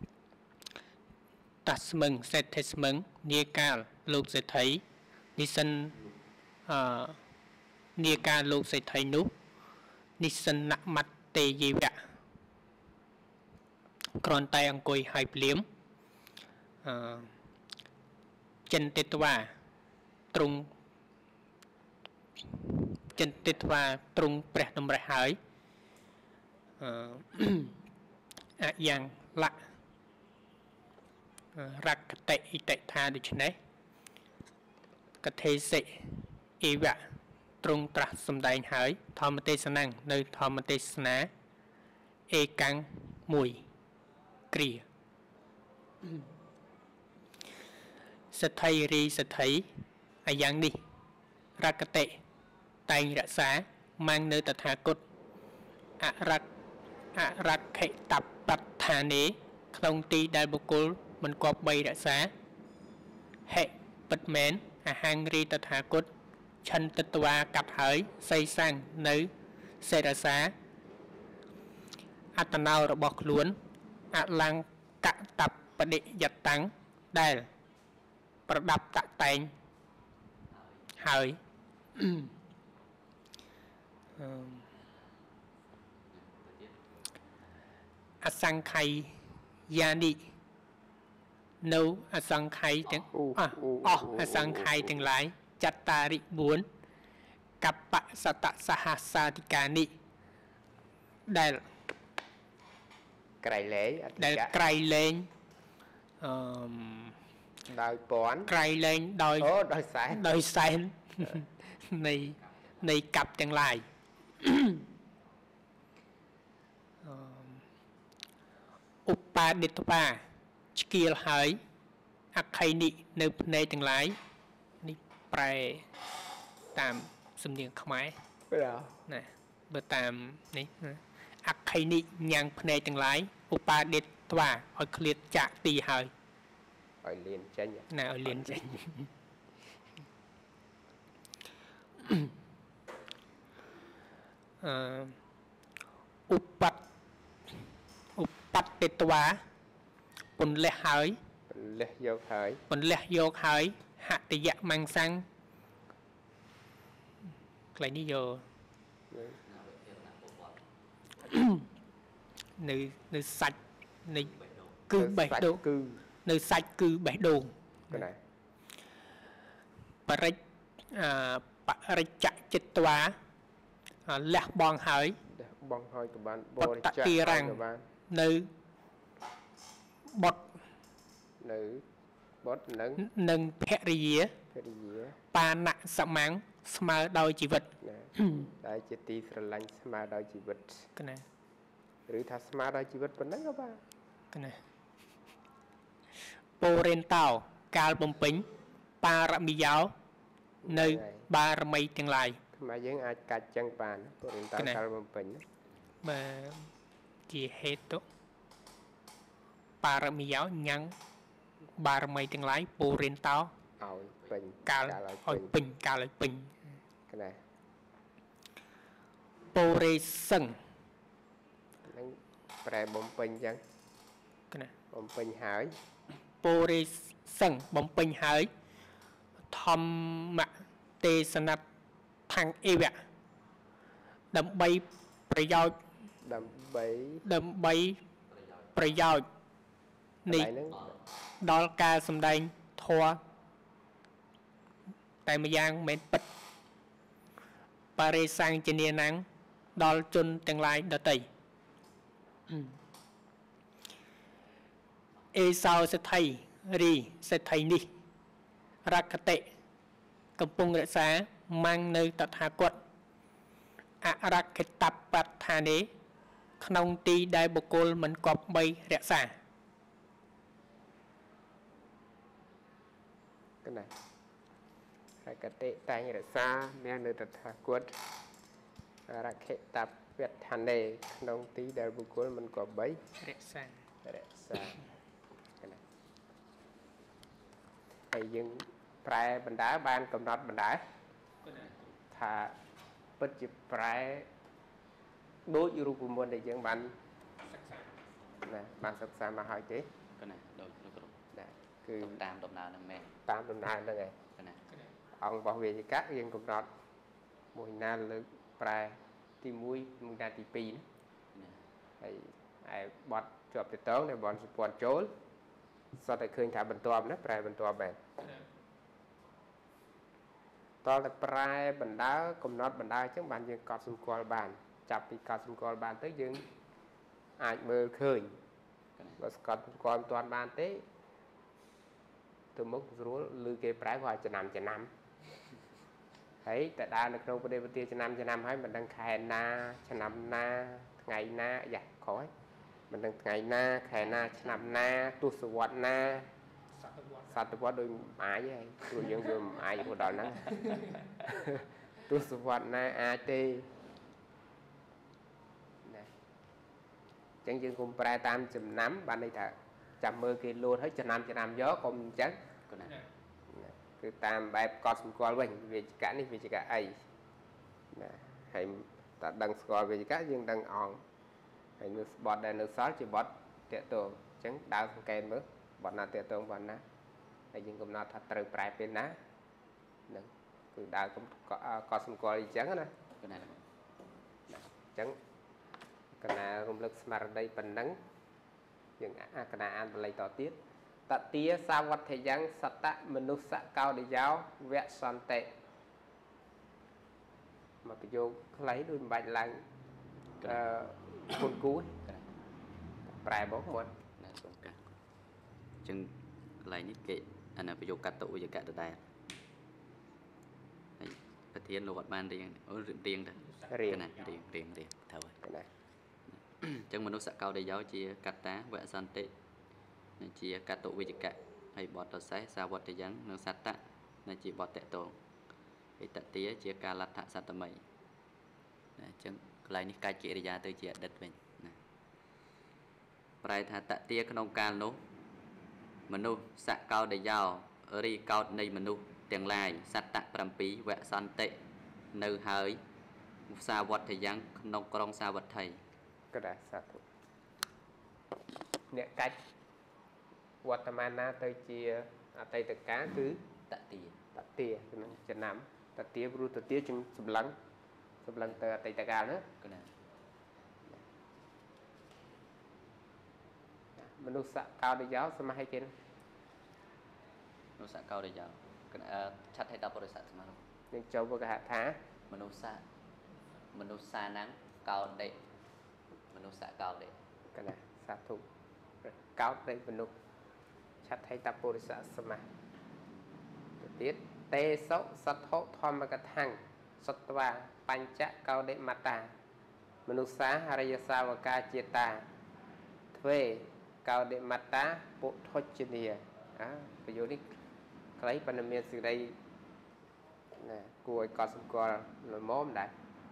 S3: តាស្មឹងសេដ្ឋីស្មឹងនាកាលលោកសេដ្ឋីនិសិនអឺនាកាលលោកសេដ្ឋីនោះនិសិនមតេយវៈគ្រាន់តែអង្គុយហើយភ្លាមអឺចិនតិតវាទ្រង់ចិនតិតវាទ្រង់ព្រះតម្រេះហើយអឺអយ៉ាងលៈរកតិអិតិថាដូច្នេះកថេសិអេវៈទ្រង់ត្រាស់សម្ដែងហើយធម្មទេសនានៅធម្មទេសនាអេកាំងមួយគ្រាសទ្ធិរីសទ្ធិអាយ៉ាងនេះរកតិតែងរក្សាម៉ាំងនៅតថាគតអរកអរក្ខតបដ្ឋានេក្នុងទីដែលបុគ្គលមិនគប្បីរក្សាហេពិតមែនអហង្រីតថាគតឆន្ទត្វាកាត់ហើយសីសាំងនៅសេរសាអត្តណោរបស់ខ្លួនអលង្កតបនិយតាំងដែលប្រដាប់តាក់តែងហើយអសង្ខ័យយ៉ានីនៅអសង្ខ័យទាំងអស់អស់អសង្ខ័យទាំងឡាយចត្តារិបួនកបសតសហសាតិកានិដែល
S1: ក្រៃលែងអតិ
S3: ដែលក្រៃលែងអឺ
S1: ដោយពាន់
S3: ក្រៃលែងដោយ
S1: អូដោយសែន
S3: ដោយសែននៃនៃកັບទាំងឡាយឧបាឌិតបាឆ្កៀលហើយអក្ខ័យនិនៅភ្នែកទាំងឡាយនេះប្រែតាមសំនៀងខ្មែរណាបើតាមនេះអក្ខ័យនិញ៉ាំងភ្នែកទាំងឡាយឧបាឌិតបាឲ្យឃ្លាតចាក់ទីហើយ
S1: ឲ្យលៀនចេញ
S3: ណាឲ្យលៀនចេញអឺឧបត្តឧបត្តិតវាពន្លះហើយ
S1: ពន្លះយកហើយ
S3: ពន្លះយកហើយហតយៈមង្សੰកន្លែងនេះយកនៅនៅសាច់នៃគឺបេះដូង
S1: គឺ
S3: នៅសាច់គឺបេះដូង
S1: កណា
S3: បរិច្អបរិច្ចចិត្តវាលះបង់ហើយ
S1: លះបង់ហើយក៏បានបរិច្ចាគ
S3: ក៏បាននៅបុត
S1: នៅបុតនឹង
S3: នឹងភរិយា
S1: ភរិយា
S3: បាណសមੰស្មើដោយជីវិត
S1: ដែលជាទីស្រឡាញ់ស្មើដោយជីវិត
S3: កណា
S1: ឬថាស្មើដោយជីវិតប៉ុណ្ណឹងក៏បានក
S3: ណាពរិនតោកាលបំពេញបារមីយោនៅបារមីទាំងឡាយ
S1: ខ្មែរយើងអាចកាច់ចឹងបានពរិនតោកាលបំពេញ
S3: បាទជាហេតុបារមីយោញ៉ាំងបារមីទាំងឡាយពរិនតោ
S1: ឲ្យពេញ
S3: កាលឲ្យពេញកាលឲ្យពេញ
S1: កណា
S3: ពរិសឹង
S1: នឹងប្រែបំពេញចឹង
S3: កណា
S1: បំពេញហើយ
S3: ពរិសឹងបំពេញហើយធម្មទេសនៈថੰអេវៈដើម្បីប្រយោជន៍
S1: ដើម្បី
S3: ដើម្បីប្រយោជន៍នេះដល់ការសម្ដែងធម៌តែម្យ៉ាងមិនពិតបរិសង្ជនានាំងដល់ជនទាំងឡាយដទៃអេសោសេដ្ឋីរីសេដ្ឋីនេះរកតិកំពុងរក្សាម៉ាំងនៅតថាគតអរគិតបដ្ឋានេក្នុងទីដែលបុគ្គលមិនគប្បីរក្សា
S1: កណារកតិតែងរក្សាមាននៅតថាគតអរគិតបដ្ឋានេក្នុងទីដែលបុគ្គលមិនគប្បី
S3: រក្សារ
S1: ក្សាហើយយើងប្រែបណ្ដាបានកំណត់បណ្ដាថាពិតជាប្រែដូចរូបមន្តដែលយើងបានសិក្សាណាបានសិក្សាមកហើយទេ
S2: កណាដូចលោកគ្រូ
S1: ណាគឺ
S2: តាមដំណើរហ្នឹងមែន
S1: តាមដំណើរហ្នឹងឯង
S2: កណា
S1: អង្គរបស់វេទិកាយើងកំណត់មួយណាលើកប្រែទីមួយមួយណាទីពីរណាហើយឯបត់ជាប់ទៅតងដែលបនសុពន្ធចូលសតតែឃើញថាបន្ទាប់ណាប្រែបន្ទាប់បែបតតែប្រែបណ្ដាកំណត់បណ្ដាអញ្ចឹងបានយើងកត់សម្គាល់បានចាប់ពីកត់សម្គាល់បានទៅយើងអាចមើលឃើញបើស្កត់សម្គាល់មិនទាន់បានទេទៅមុខស្រួលឬគេប្រែក៏ចំណាំចំណាំហើយតែដើរនៅក្នុងប្រទេសប្រទេសចំណាំចំណាំហើយមិនដឹងខែណាឆ្នាំណាថ្ងៃណាយ៉ាក្រោយមិនដឹងថ្ងៃណាខែណាឆ្នាំណាទសវត្សណាសតវត្សដូចអាចហើយព្រោះយើងវាមិនអាចរហូតដល់ហ្នឹងទសវត្សណាអាចទេណាអញ្ចឹងយើងគុំប្រែតាមចំណាំបានន័យថាចាំមើលគេលោតហើយចំណាំចំណាំយកកុំអញ្ចឹងគឺតាមបែបកត់សម្គាល់វិញវិជ្ជៈនេះវិជ្ជៈអីណាហើយតែដឹងស្គាល់វិជ្ជៈយើងដឹងអង្គហើយនៅបត់ដែលនៅសល់ជាបត់តេតងអញ្ចឹងដើរសង្កេតមើលបត់ណាតេតងបត់ណាហើយយើងកំណត់ថាត្រូវប្រែពេលណាហ្នឹងគឺដើរកត់សម្គាល់អញ្ចឹងណា
S2: កណា
S1: អញ្ចឹងកណារំលឹកស្មារតីប៉ុណ្ណឹងយើងអាកណាអានបល័យតទៀតតទាសាវត្ថយ៉ាងសតៈមនុស្សកោដយោវៈសន្តិមកប្រយោគខ្លីដូចមិនបាច់ឡើងអឺគុណគូប្រែមកមុន
S2: ណាសូមកាត់អញ្ចឹងកន្លែងនេះគេអានប្រយោគកតវិយកៈដដែលហើយប្រធានលោកអត់បានរៀងអូរៀងទៅរៀងណារៀងរៀងរៀងត្រូវហើយណាអញ្ចឹងមនុស្សកោដយោជាកត្តាវៈសន្តិជាកតវិយកៈហើយបទសេសសាវត្តយ៉ាងនិងសត្តៈដែលជាបទតតងហើយតទាជាការលដ្ឋសត្តមីណាអញ្ចឹងកន្លែងនេះកាច់កិរិយាទៅជាអតីតវិញណាប្រែថាតទាក្នុងកាលនោះមនុស្សសកោដយោរីកោតនៃមនុស្សទាំងឡាយសត្តៈbảyវៈសន្តិនៅហើយសាវត្តយ៉ាងក្នុងក្រុងសាវត្ថី
S1: ក៏ដែរសាធុអ្នកកាច់វត្តមានណាទៅជាអតីតកាលគឺ
S2: តទា
S1: តទាក្នុងចំណាំតទាព្រោះតទាជាសម្លឹងសម្លឹងទៅអតីតកាលណា
S2: ក៏ណា
S1: មនុស្សកោដយោសមាហិគេ
S2: មនុស្សកោដយោឆាត់ឲ្យដល់បរិស័ទស្មារតី
S1: យើងចូលវកហថា
S2: មនុស្សមនុស្សសាណាំងកោដេមនុស្សកោដេ
S1: កណាសាធុកោដេមនុស្សឆាត់ឲ្យដល់បរិស័ទស្មាទៅទៀតតេសុសទ្ធុធម្មកថាំងសត្វាបញ្ចកោដេមតាមនុស្សាអរិយសាវកាចេតាទ្វេកោដេមតាពុទ្ធុជនីអើប្រយោគនេះខ្លីប៉ុន្តែមានសេចក្តីណាគួរឲ្យកត់សម្គាល់ល្មមដែរ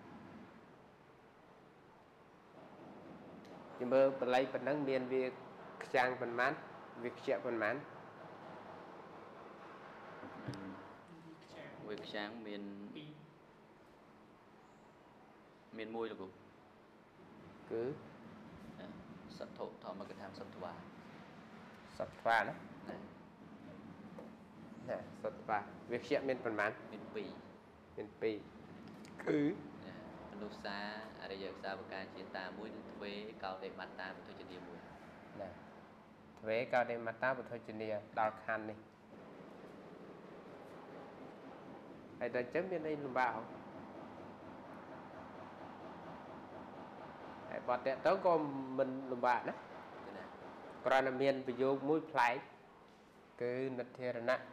S1: យើងមើលបល័យប៉ុណ្ណឹងមានវាខ្ចាំងប៉ុន្មានវាខ្ជាក់ប៉ុន្មាន
S2: វាខ្ចាំងមានមានមួយលោក
S1: គឺ
S2: សទ្ធុធម្មកថាសត្វា
S1: សត្វាណាណាសត្វាវាខ្ជាក់មានប៉ុន្មាន
S2: មានពីរ
S1: មានពីរគឺ
S2: មនុស្សសាអរិយសាវកាចេតាមួយនិងទ្វេកោដេមតាពុទ្ធជនីមួយ
S1: ណាទ្វេកោដេមតាពុទ្ធជនីដល់ខណ្ឌនេះហើយដល់ចឹងមានអីលំបាកហ៎ហើយបាត់តទៅក៏មិនលំបាកណាគ្រាន់តែមានប្រយោគមួយប្លែកគឺនិធិរណៈ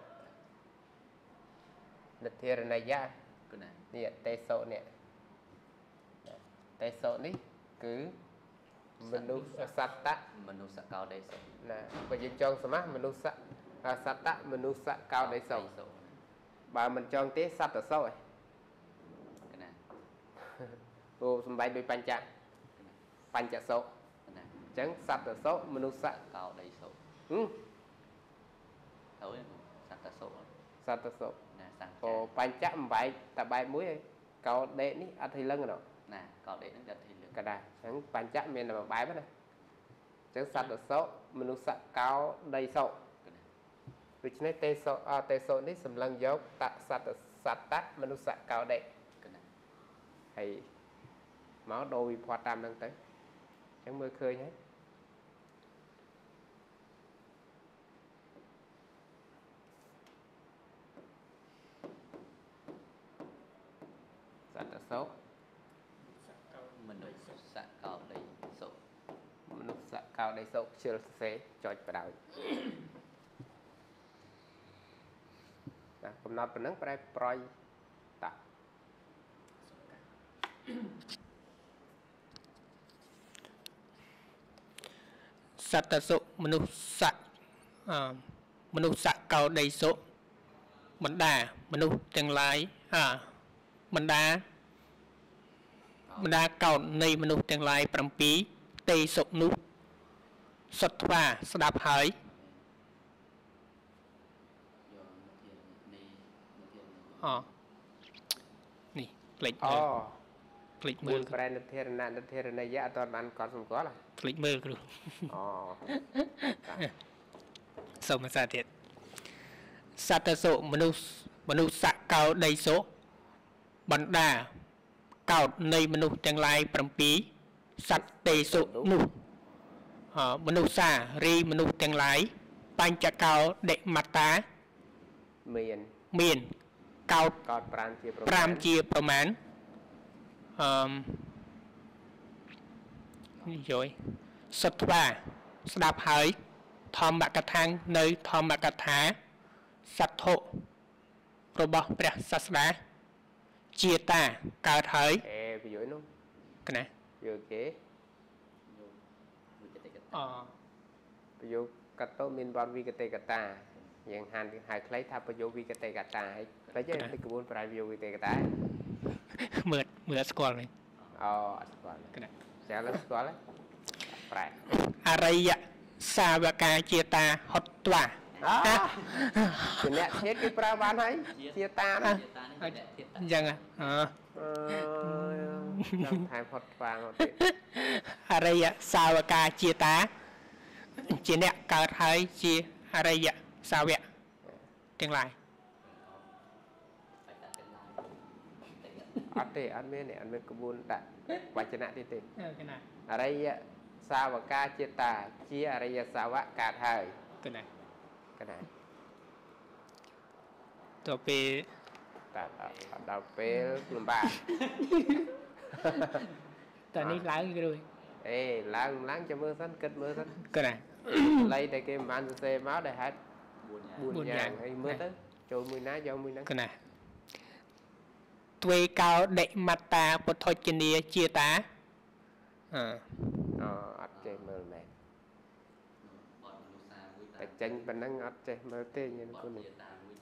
S1: និធិរណយៈ
S2: គឺណា
S1: នេះតេសុនេះតេសុនេះគឺមនុស្សសត្តៈ
S2: មនុស្សកោដេសុ
S1: ណាបើយើងចង់សមាសមនុស្សសត្តៈមនុស្សកោដេសុបើមិនចង់ទេសត្តសុឯ
S2: គឺណា
S1: អូសំបែងដោយបញ្ចៈបញ្ចសុ
S2: ណា
S1: អញ្ចឹងសត្តសុមនុស្ស
S2: កោដេសុ
S1: ហឹម
S2: ហើយសត្តសុ
S1: សត្តសុ
S2: ណាសង្ឃ
S1: អូបញ្ចៈបំបែកតែបែបមួយឯងកោដេនេះអត់ធីលឹងណ៎
S2: ណាកោដេហ្នឹងអត់ធីលឹង
S1: ក៏ដែរអញ្ចឹងបញ្ចៈមានតែមួយបែបណាអញ្ចឹងសត្តសុមនុស្សកោដេសុដូច្នេះទេសោអទេសោនេះសម្លឹងយកតសត្តសត្តៈមនុស្សកោដេ
S2: កណា
S1: ហើយមកដូរវិភ័តតាមហ្នឹងទៅអញ្ចឹងមើលឃើញហើយសត្តសោ
S2: មនុស្សកោដេសុ
S1: មនុស្សកោដេសុខ្ជិលសរសេរចុចបដ ாய் កំណត់ប៉ុណ្ណឹងប្រែប្រយតៈ
S3: សត្តសុមនុស្សៈអមនុស្សៈកោដេសុបណ្ដាមនុស្សទាំងឡាយអបណ្ដាបណ្ដាកោដនៃមនុស្សទាំងឡាយ7ទេសុនោះសត្វាស្ដាប់ហើយអនេះផ្លេច
S1: អូ
S3: ផ្លេចមើល
S1: ប្រែនិធិរណៈនិធិរណយៈអត់បានកត់សម្គាល់
S3: ផ្លេចមើលគ្រូ
S1: អូ
S3: សូមសាធិសត្តសុមនុស្សមនុស្សកោដេសុបណ្ដាកោដនៃមនុស្សទាំងឡាយ7សត្វទេសុនោះមនុស្សសារីមនុស្សទាំងឡាយបញ្ចកោដេមតា
S1: មាន
S3: មានកោត
S1: កោត5ជាប្រមាណ
S3: 5ជាប្រមាណអឺនេះយយសត្វាស្ដាប់ហើយធម្មកថានៅធម្មកថាសត្ថុរបស់ព្រះសាស្តាជាតាកើតហើយ
S1: អេប្រយោជន៍នោះ
S3: កណា
S1: យល់គេ
S3: អ
S1: ប្រយោគកតោមានបទវិកតេកតាយ៉ាងហានហៅខ្លីថាប្រយោគវិកតេកតាហើយតែចេះពីក្បួនប្រាយប្រយោគវិកតេកតា
S3: មើលមើលស្គាល់នេះ
S1: អូអត់ស្គាល់
S3: កណា
S1: ចាលើស្គាល់ហើយប្រែ
S3: អរិយសាវកាជាតាហត់ត្វា
S1: អូជាអ្នកជាតិគេប្រើបានហើយជាតាណា
S3: អញ្ចឹងអឺ
S1: អឺចាំថែមផុតស្វាមកទៀត
S3: អរិយសាវកាជាតាជាអ្នកកើតហើយជាអរិយសាវកទាំងឡាយ
S1: អត់ទេអត់មានទេអត់មានក្បួនដាក់វចនៈទៀតទេ
S3: អឺកណា
S1: អរិយសាវកាជាតាជាអរិយសាវកកើតហើយក
S3: ណា
S1: កណា
S3: តទៅពេល
S1: តែដល់ពេលលំបាក
S3: តនេះឡើងរួយ
S1: អេឡើងឡើងចាំមើលសិនគិតមើលសិន
S3: កណា
S1: លៃតែគេមិនបានសរសេរមកដែលហេតុ
S3: បួន
S1: 4
S3: យ៉ា
S1: យ៉ាង ងហើយមើលទៅចូលមួយណាយកមួយហ្នឹង
S3: កណាទ្វេកោដេមតាពុទ្ធជនីជាតាអឺ
S1: អូអត់ចេះមើលមែនតែចេញប៉ុណ្ណឹងអត់ចេះមើលទេញ៉ឹងគុណនេះ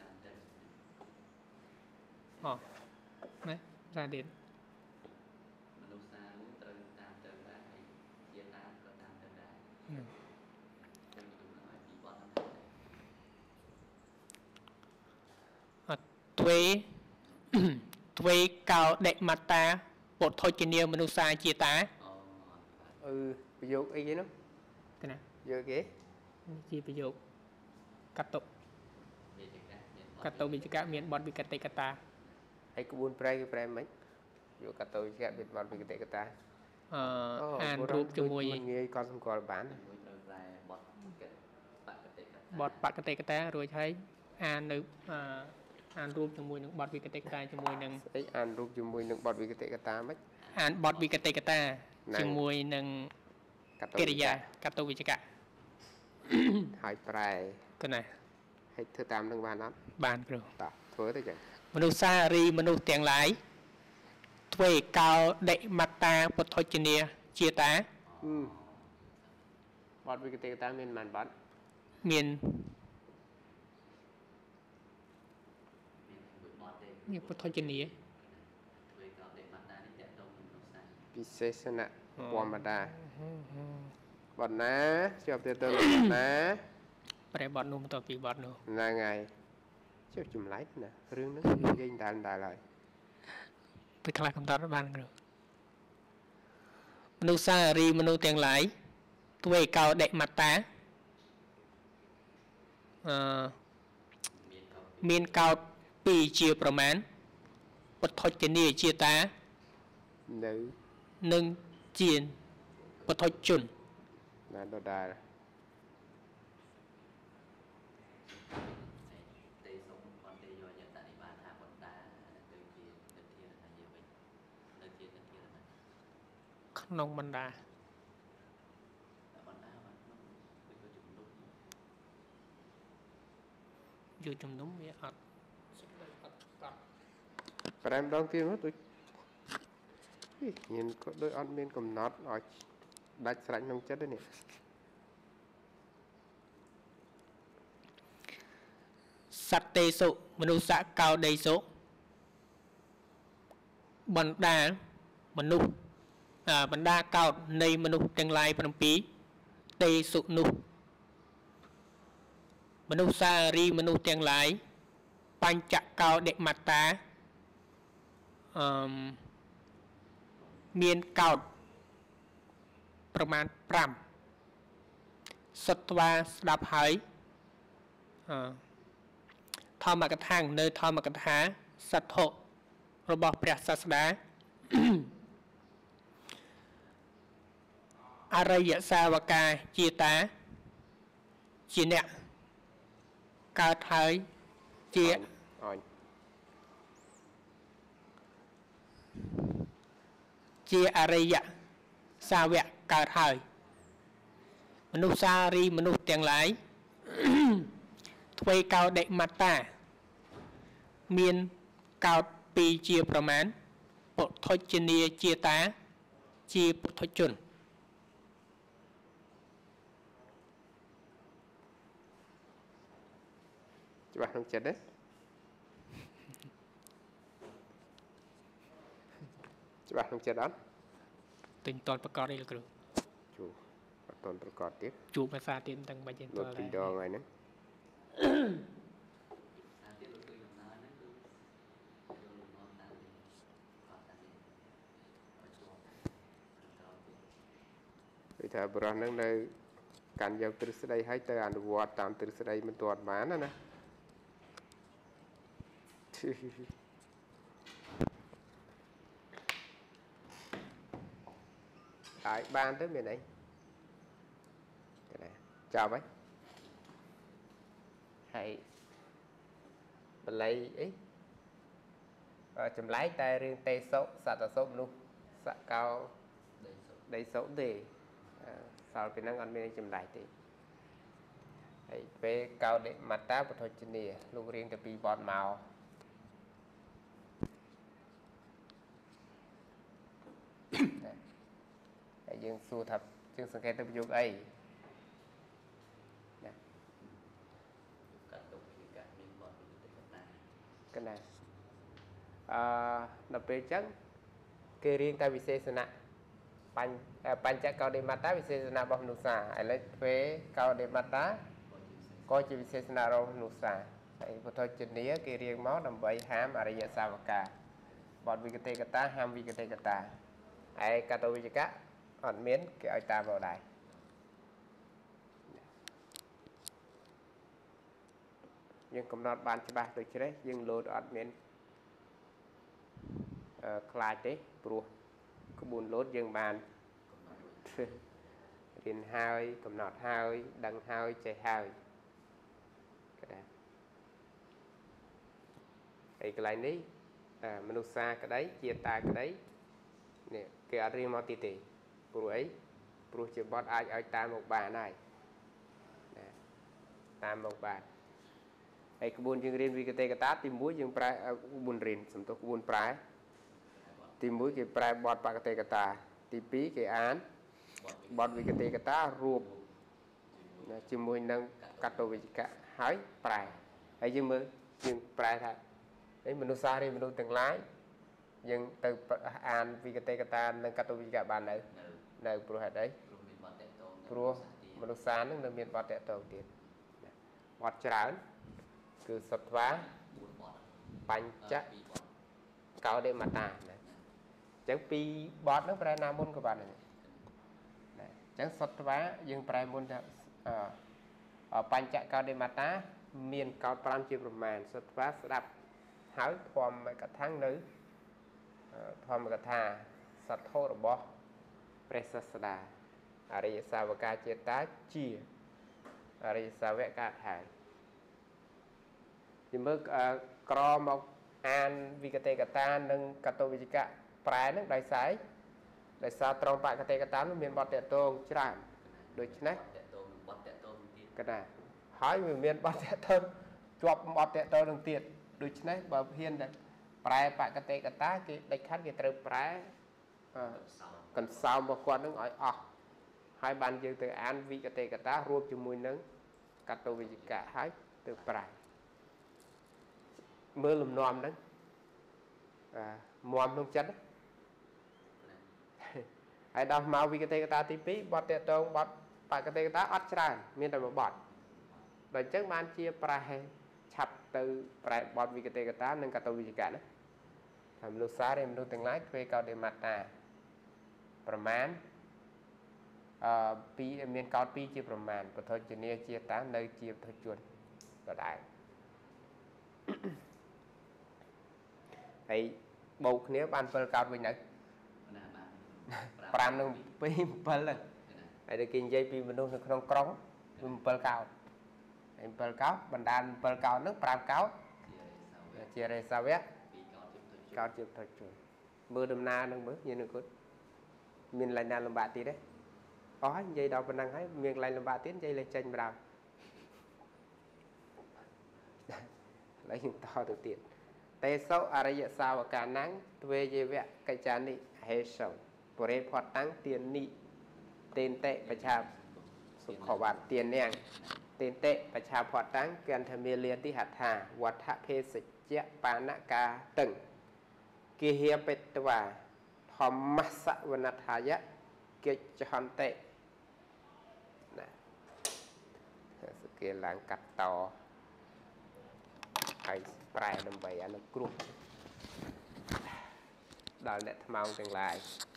S3: អូណារ៉ាឌីន
S2: មនុស្សសាមួយត្រូវតាមទៅដែរហើយជាតាក៏តាមទៅដែរខ្ញុំគិតថាពីបត់ហ្នឹង
S3: អត់ទ្វេ ទ្វេកោដេមតាពុទ្ធជនីមនុស្សសាជាតា
S1: អឺប្រយោគអីគេនោះ
S3: កណា
S1: យល់គេ
S3: នេះជាប្រយោគកតុកតុវិជ្ជកមានបទវិកតេកតា
S1: ហើយក្បួនប្រែគេប្រែមិនយកកតោវិជ្ជៈមានបទវិកតេកតា
S3: អឺអានរូបជាមួយ
S1: មិនងាយកត់សម្គាល់បាន
S2: មួយត្រូវប្រែបត់បកតិក
S3: បទបកតេកតារួចហើយអាននៅអឺអានរូបជាមួយនឹងបទវិកតេកតាជាមួយនឹង
S1: ស្អីអានរូបជាមួយនឹងបទវិកតេកតាមិន
S3: អានបទវិកតេកតាជាមួយនឹងកិរិយាកតុវិជ្ជក
S1: ហើយប្រែ
S3: កណា
S1: ហើយធ្វើតាមនឹងបានអត់
S3: បានគ្រូ
S1: តោះធ្វើទៅចឹង
S3: មនុស្សសារីមនុស្សទាំងឡាយទ្វេកោដេមតាពុទ្ធជនីជាតា
S1: បទវិកតេកតាមានប៉ុន្មានបទ
S3: មាន
S2: មួយបត់ទេ
S3: មានពុទ្ធជនី
S2: ធ្វើកោដេមតានេះតេតងមនុស្សសា
S1: ពិសេសនៈពមតាបទណាជាប់ទៅទៅបទណា
S3: ប្រែបទនោះបន្ទាប់ពីបទនោះ
S1: ហ្នឹងហើយចុះចម្លែកណារឿងហ្នឹងនិយាយដាល់ដាល់ហើយ
S3: ពេលខ្លះកំដរបានគ្រូមនុស្សសារីមនុស្សទាំងឡាយទ្វេកោដេមតាអឺមានកោតពីរជាប្រមាណពុទ្ធជនីជាតា
S1: នៅ
S3: និងជាពុទ្ធជន
S1: ណាដដែល
S2: ទេសុំគាត់ទេយកយតនិបាតថាបណ្ដាទៅជាទិធារណយវិញនៅជាទិធារណ
S3: ក្នុងបណ្ដា
S2: បណ្ដាបានក្នុងគឺជំនុំ
S3: យកជំនុំវាអត់
S1: ប្រែម្ដងទៀតមកដូចញៀនក៏ដូចអត់មានកំណត់ឲ្យដាច់ស្រេចក្នុងចិត្តទេនេះ
S3: សត្វទេសុមនុស្សកោដីសុបណ្ដាមនុស្សអឺបណ្ដាកោតនៃមនុស្សទាំងឡាយ7ទេសុនោះមនុស្សសារីមនុស្សទាំងឡាយបញ្ចកោដេមតាអឺមមានកោតប្រមាណ5សត្វាស្ដាប់ហើយអឺ ធម្មកថានៅធម្មកថាសត្ថុរបស់ព្រះសាស្តា ពអរិយសាវកាជាតាជាអ្នកកើតហើយជា
S1: អញ
S3: ជាអរិយសាវកកើតហើយមនុស្សសារីមនុស្សទាំងឡាយទ្វេកោដិមត្តាមានកោតពីរជាប្រមាណពុទ្ធជនីជាតាជាពុទ្ធជន
S1: ច្បាស់ក្នុងចិត្តទេច្បាស់ក្នុងចិត្តអត់
S3: ទិញតតប្រកបអីលោកគ្រូ
S1: ជួអត់តប្រកបទៀត
S3: ជួភាសាទៀតទាំងបាច់ទៅ
S1: ដល់ពីរដងហើយហ្នឹងគឺថាបរិះហ្នឹងនៅកាន់យកទ្រឹស្ដីឲ្យទៅអនុវត្តតាមទ្រឹស្ដីមិនទាត់បានណាណាហើយបានទៅមានអីណាចាប់ហើយហើយបល័យអីចម្លែកតែរឿងទេសុសតសុមនុស្សសកោដីសុទេសល់ពីហ្នឹងអត់មានចម្លែកទេហើយពេលកោដិមត្តាពុទ្ធជនីលោករៀងទៅពីបទមកហើយយើងសួរថាយើងសង្កេតទៅប្រយោគអីណាកាត់ទុកពីការមានបទវិទ្យាណាកណាអឺដល់ពេលអញ្ចឹងគេរៀងតែវិសេសណៈបញ្បញ្ចកោដិមត្តាវិសេសណៈរបស់មនុស្សសាឥឡូវធ្វើកោដិមត្តាក៏ជាវិសេសណៈរបស់មនុស្សសាហើយពុទ្ធជនីគេរៀងមកដើម្បីហាមអរិយសាវកាបទវិកតេកតាហាមវិកតេកតាហើយកតវិជ្ជកអត់មានគេឲ្យតាមមកដែរយើងកំណត់បានច្បាស់ដូចជ្រេះយើងលោតអត់មានអឺខ្លាចទេព្រោះក្បួនលោតយើងបានរៀនហើយកំណត់ហើយដឹងហើយចេះហើយក៏ដែរហើយកន្លែងនេះមនុស្សសាក្តីជាតាក្តីនេះគេអត់រៀនមកទីទេព្រោះអីព្រោះជាបទអាចឲ្យតាមមកបានហើយណាតាមមកបានហើយក្បួនយើងរៀនវិកតេកតាទីមួយយើងប្រែក្បួនរៀនសំទោសក្បួនប្រែទីមួយគេប្រែបទបកតេកតាទីពីរគេអានបទវិកតេកតារួបជាមួយនឹងកតវិជ្ជកហើយប្រែហើយយើងមើលយើងប្រែថាអីមនុស្សសារីមនុស្សទាំងឡាយយើងទៅអានវិកតេកតានិងកតវិជ្ជកបាននៅនៅព្រោះហេតុអីព្រោះមនុស្សសានឹងនៅមានបទតកតងទៀតបទច្រើនគឺសត្វាបញ្ចកោដិមត្តាណាអញ្ចឹងពីបទហ្នឹងប្រែណាមុនក៏បានដែរណាអញ្ចឹងសត្វាយើងប្រែមុនថាបញ្ចកោដិមត្តាមានកោដប្រាំជាប្រមាណសត្វាស្ដាប់ហើយធម្មកថានៅធម្មកថាសទ្ធោរបស់ព្រះសាស្តាអរិយសាវកាចេតាជាអរិយសាវកហើយយើងមើលក្រមកអានវិកតេកតានិងកតវិជ្ជកប្រែហ្នឹងដោយសារដោយសារត្រង់បកតេកតានោះមានបទតកតងច្រើនដូច្នេះតកតងនឹងបទតកតងទៀតកណាហើយវាមានបទតកតងជាប់បទតកតងនឹងទៀតដូច្នេះបើហ៊ានតែប្រែបកតេកតាគេដាច់ខាត់គេត្រូវប្រែកន្សោមរបស់គាត់នឹងឲ្យអស់ហើយបានយើងទៅអានវិកតេកតារួមជាមួយនឹងកតវិជ្ជកហើយទៅប្រែមើលលំនាំហ្នឹងមាំក្នុងចិត្តហើយដល់មកវិកតេកតាទីពីរបទតកតងបទបកតេកតាអត់ច្រើនមានតែមួយបទដល់អញ្ចឹងបានជាប្រែឆាប់ទៅប្រែបទវិកតេកតានិងកតវិជ្ជកណាថាមនុស្សសារមនុស្សទាំងឡាយធ្វើកោដិមត្តាប្រមាណអឺពីរមានកោដពីរជាប្រមាណពុទ្ធជនីជាតានៅជាពុទ្ធជនដដែលហើយបូកគ្នាបាន7កោដវិញនៅ5នឹង2 7ហ្នឹងហើយដល់គេនិយាយពីមនុស្សនៅក្នុងក្រុងវា7កោដហើយ7កោដបណ្ដាល7កោដហ្នឹង5កោដជារេសាវៈកោដជាប្រជុំមើលដំណើរហ្នឹងមើលយើងនឹងគាត់មានឡាញណាលំបាកទៀតទេអស់ហើយនិយាយដល់ប៉ុណ្ណឹងហើយមានឡាញលំបាកទៀតនិយាយលេចចេញបណ្ដាលឡើយយើងតទៅទៀតតេសុអរិយសាវកានាំងទ្វេយវៈកិច្ចានិហេសោបរិផតតាំងទាននិតេនតេបច្ឆាសុខវត្តទាននាងតេនតេបច្ឆាផតតាំងកន្ធមេលាតិហដ្ឋាវត្ថភេសជ្ជៈបាណកាតឹងគិហេបេតវាធម្មសវនថាយៈកិច្ចចហន្តេណាសគេឡើងកាត់តហើយប្រែដើម្បីអានឹងគ្រោះដល់អ្នកថ្មោងទាំងឡាយ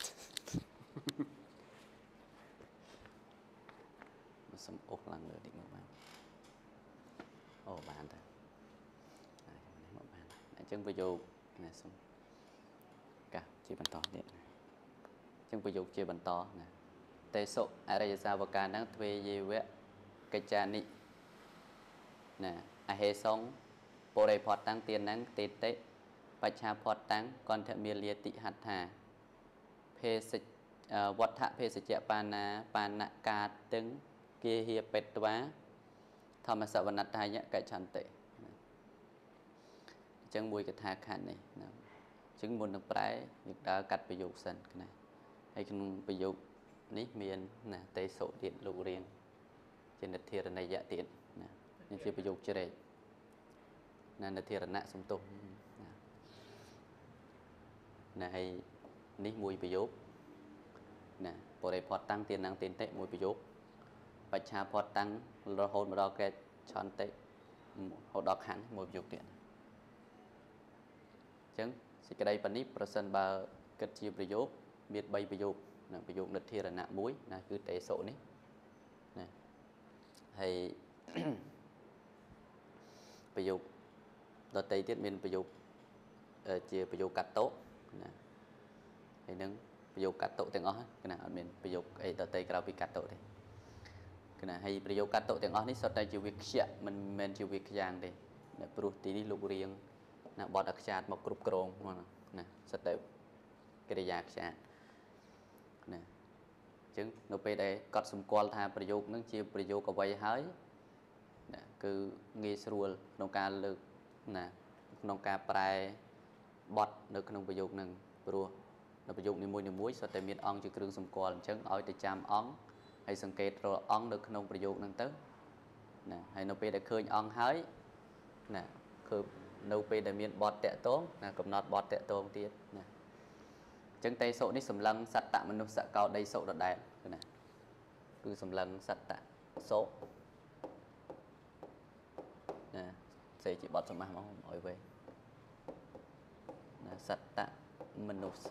S2: សំអុកឡើងលើតិចមកបានអូបានតាមកបានអញ្ចឹងប្រយោគណាសុំកាជាបន្តទៀតអញ្ចឹងប្រយោគជាបន្តណាតេសុអរិយសាវកានាំងទ្វេយវៈកិច្ចានិណាអហេសងបរិផតតាំងទានណាំងតេតេបច្ឆាផតតាំងកន្ធមេលាតិហដ្ឋាភេសវត្ថភេសជ្ជៈបាណាបាណកាតឹងគិហេបេតវាធម្មសវនថាយៈកិច្ឆន្តិអញ្ចឹងមួយកថាខណ្ឌនេះណាអញ្ចឹងមុននឹងប្រែយើងដើរកាត់ប្រយោគសិនណាហើយក្នុងប្រយោគនេះមានណាតេសុទៀតលោករៀងជានិធិរណយៈទៀតណានេះជាប្រយោគជ្រែកណានិធិរណៈសំទុះណាណាហើយនេះមួយប្រយោគណាបរិផតតាំងទានណាំងទានតេមួយប្រយោគបច្ឆាផតតាំងរហូតមកដល់កេឆន្តិរហូតដល់ខណ្ឌមួយប្រយោគទៀតអញ្ចឹងសេចក្តីប៉ានេះប្រសិនបើគិតជាប្រយោគមាន3ប្រយោគណាប្រយោគនិធិរណៈមួយណាគឺតេសុនេះណាហើយប្រយោគដតីទៀតមានប្រយោគជាប្រយោគកាត់តោណាហើយនឹងប្រយោគកាត់តោទាំងអស់ណាអត់មានប្រយោគអីដតីក្រៅពីកាត់តោទេណាហើយប្រយោគកាត់តោទាំងអស់នេះសុទ្ធតែជាវាខ្ជាក់មិនមែនជាវាខ្យ៉ាងទេណាព្រោះទីនេះលោករៀងណាបត់អក្ចាតមកគ្រប់គ្រងណាសុទ្ធតែកិរិយាខ្ចាតណាអញ្ចឹងនៅពេលដែលកត់សម្គាល់ថាប្រយោគនឹងជាប្រយោគអ្វីហើយណាគឺងាយស្រួលក្នុងការលើកណាក្នុងការប្រែបត់នៅក្នុងប្រយោគនឹងព្រោះនៅប្រយោគនីមួយៗសុទ្ធតែមានអង្គជាគ្រឿងសម្គាល់អញ្ចឹងឲ្យទៅចាំអង្គហើយសង្កេតរកអង្គនៅក្នុងប្រយោគហ្នឹងទៅណាហើយនៅពេលដែលឃើញអង្គហើយណាគឺនៅពេលដែលមានបទតកតងណាកំណត់បទតកតងទៀតណាអញ្ចឹងតេសុនេះសម្លឹងសត្តមនុស្សកោដីសុដដែលណាគឺសម្លឹងសត្តសុណាសេជាបទសមាសមកឲ្យវិញណាសត្តមនុស្ស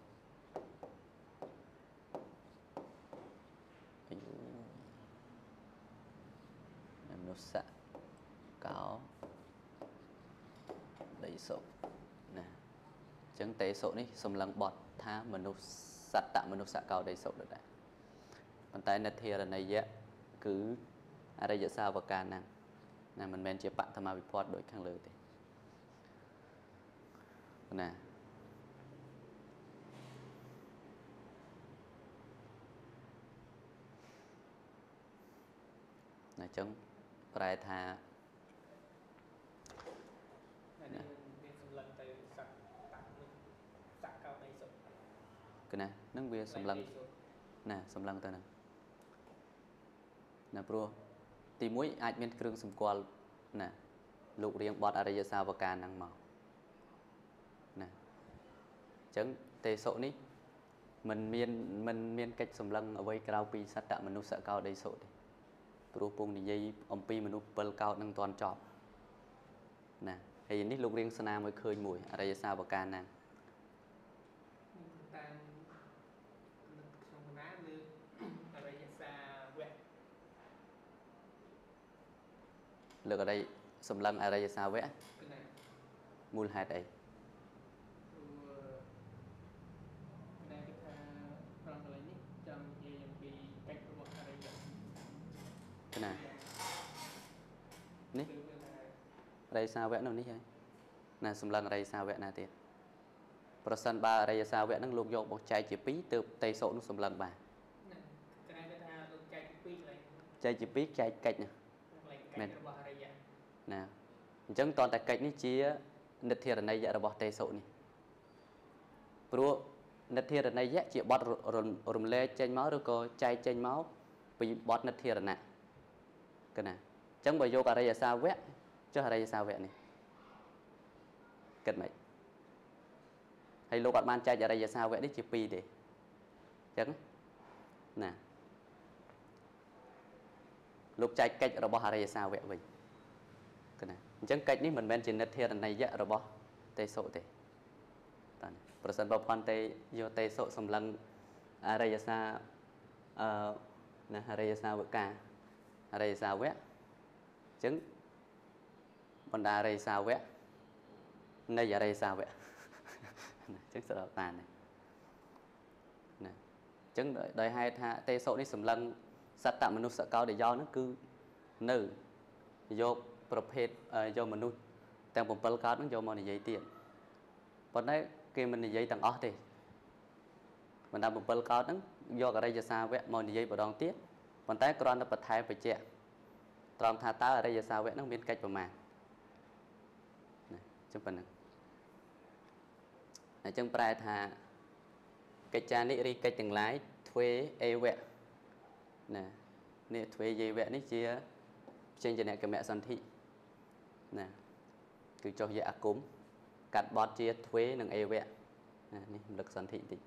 S2: មនុស្សកោដីសុណាអញ្ចឹងតេសុនេះសម្លឹងបទថាមនុស្សសត្តមនុស្សកោដីសុដដែលប៉ុន្តែនិធិរណយៈគឺអរិយសាវកាណាណាមិនមែនជាបឋមវិភ័តដូចខាងលើទេណាអញ្ចឹងប្រែថា
S3: នេះមានសម្លឹងទៅសក្តមនុស្សសកោដីសុ
S2: គឺណានឹងវាសម្លឹងណាសម្លឹងទៅហ្នឹងណាព្រោះទីមួយអាចមានគ្រឿងសម្គាល់ណាលោករៀងបត់អរិយសាវកាហ្នឹងមកណាអញ្ចឹងតេសុនេះมันមានมันមានកិច្ចសម្លឹងអ្វីក្រៅពីសត្តមនុស្សកោដីសុទេព្រោះពងនិយាយអំពីមនុស្ស7កោដនឹងតាន់ចប់ណាហើយនេះលោករៀងស្នាមឲ្យឃើញមួយអរិយសាវកាហ្នឹង
S3: តាមក្នុងកណាលើអរិយសាវៈ
S2: លើកអរិយសម្លឹងអរិយសាវៈមូលហេតុអី
S3: ដែលគេថាប្រងកន្លែងនេះចង់និយាយអំពីកិច្ចរបស់អ
S2: cái nào ní đây sao vẽ nó ní vậy nè xung lần đây sao vẽ nào tiền persen ba đây sao vẽ nó luôn vô một chai chỉ phí từ tây số nó xung lần ba chai chỉ phí chai cách nè nè chẳng toàn tại cách ní chia nứt thiệt ở đây dạ là bỏ tây số này pro nứt thiệt ở đây dạ chỉ bọt rùm rùm lê trên máu rồi cô chai trên máu bị bọt nứt thiệt ở nè cái này chẳng bao vô cả đây là sao vẽ chứ ở đây là sao vẽ này kết mày hay lô bạn man chai ở đây là sao vẽ đi chỉ pi để chẳng nè lúc chai cách rồi bỏ ở đây là sao vẽ vậy cái này chẳng cách ní mình bên trên nứt thiệt ở đây dạ rồi bỏ tây số thế persen bao phân tây vô tây số xâm lăng ở đây là sao nè ở đây là sao vẽ cả ở đây là sao vẽ chứng bọn đà đây sao vẽ đây ở đây sao vẽ chứng sợ đọc tàn này nè chứng đời hai tha tây số đi sầm lân sát tạm mình sợ cao để do nó cứ nữ vô prophet vô mình nuôi tăng một bậc cao nó vô mà này giấy tiền còn đấy khi mình giấy tầng ó thì mình làm một bậc cao nó vô ở đây là sao vẽ mà này giấy vào đòn tiết còn đấy con nó bật thay phải trẻ trong tha ta ở đây là sao vẽ nó bên cách của màn chấm phần này chấm prai thà cái cha ní ri cái từng lái thuê e vẽ nè nè thuê dây vẽ ní chia trên trên này cái mẹ sản thị nè cứ cho dạ cúm cắt bọt chia thuê nâng e vẽ nè lực sản thị thì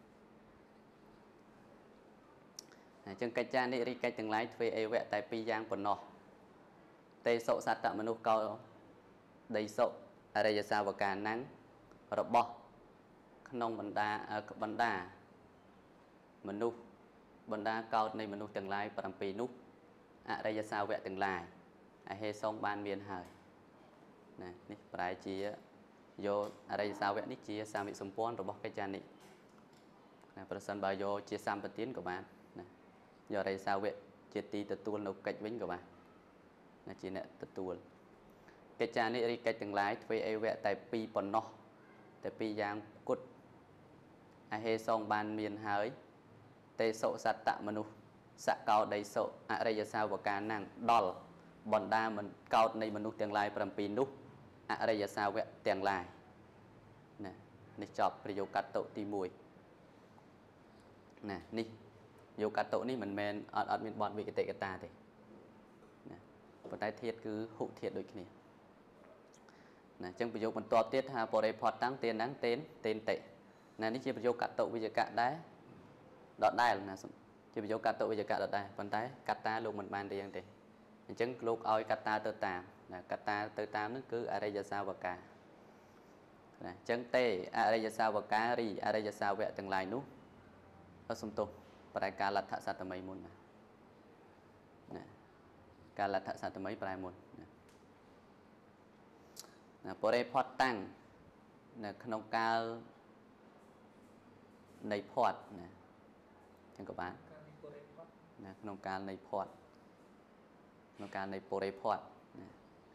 S2: chân cái cha ní ri cái từng lái thuê e vẽ tại pi giang quần nọ tây sộ sát tạm manu cao đầy sộ ở đây là sao và cả nắng rồi bỏ nông bần đa bần đa manu bần đa cao này manu từng lái và pi nút ở đây là sao vẽ từng lái ở hệ sông ban miền hải này ní phải chỉ vô ở đây là sao vẽ ní chia sao bị sum pon rồi bỏ cái chân này này person bao vô chia sam bát tiến của bạn này giờ đây sao vẽ chia ti từ tuôn nộp cách vĩnh của bạn là chỉ nè tự tuôn cái cha này đi cái từng lái thuê ai vẽ tại pi bồn nọ tại pi giang cút ai hệ song ban miền hải tây sộ sát tạ manu sạ cao đầy sộ ở đây là sao và cả năng đòn bồn đa mình cao này manu từng lái from pi nút ở đây là sao vẽ từng lái nè này chọc rồi vô cắt tổ ti mùi nè ní vô cắt tổ ní mình men ở ở miền bồn bị cái tệ cái ta thì và tái thiết cứ hụ thiệt đôi kia nè trong ví dụ mình to tiết ha bộ đây phật tăng tiền đáng tên tên tệ nè ní chỉ ví dụ cắt tụ bây giờ cắt đá đọt đai là chỉ ví dụ cắt tụ bây giờ cắt đọt đai còn tái cắt ta luôn mình ban đi ăn tiền chứng lúc oi cắt ta từ tạm là cắt ta từ tạm nó cứ ở đây giờ sao và cả chân tê ở đây giờ sao và cá ri ở đây giờ sao vẽ từng lại nút ở sông tô và đại ca lật thạ sát tầm mấy môn nèการลัทธิศาสตร์ไม่ปลายมนนะพอได้พอดตั้งนะขนมกาลในพอดนะจังกับบ้านนะขนมกาลในพอดขนมกาลในโปรได้พอดนะ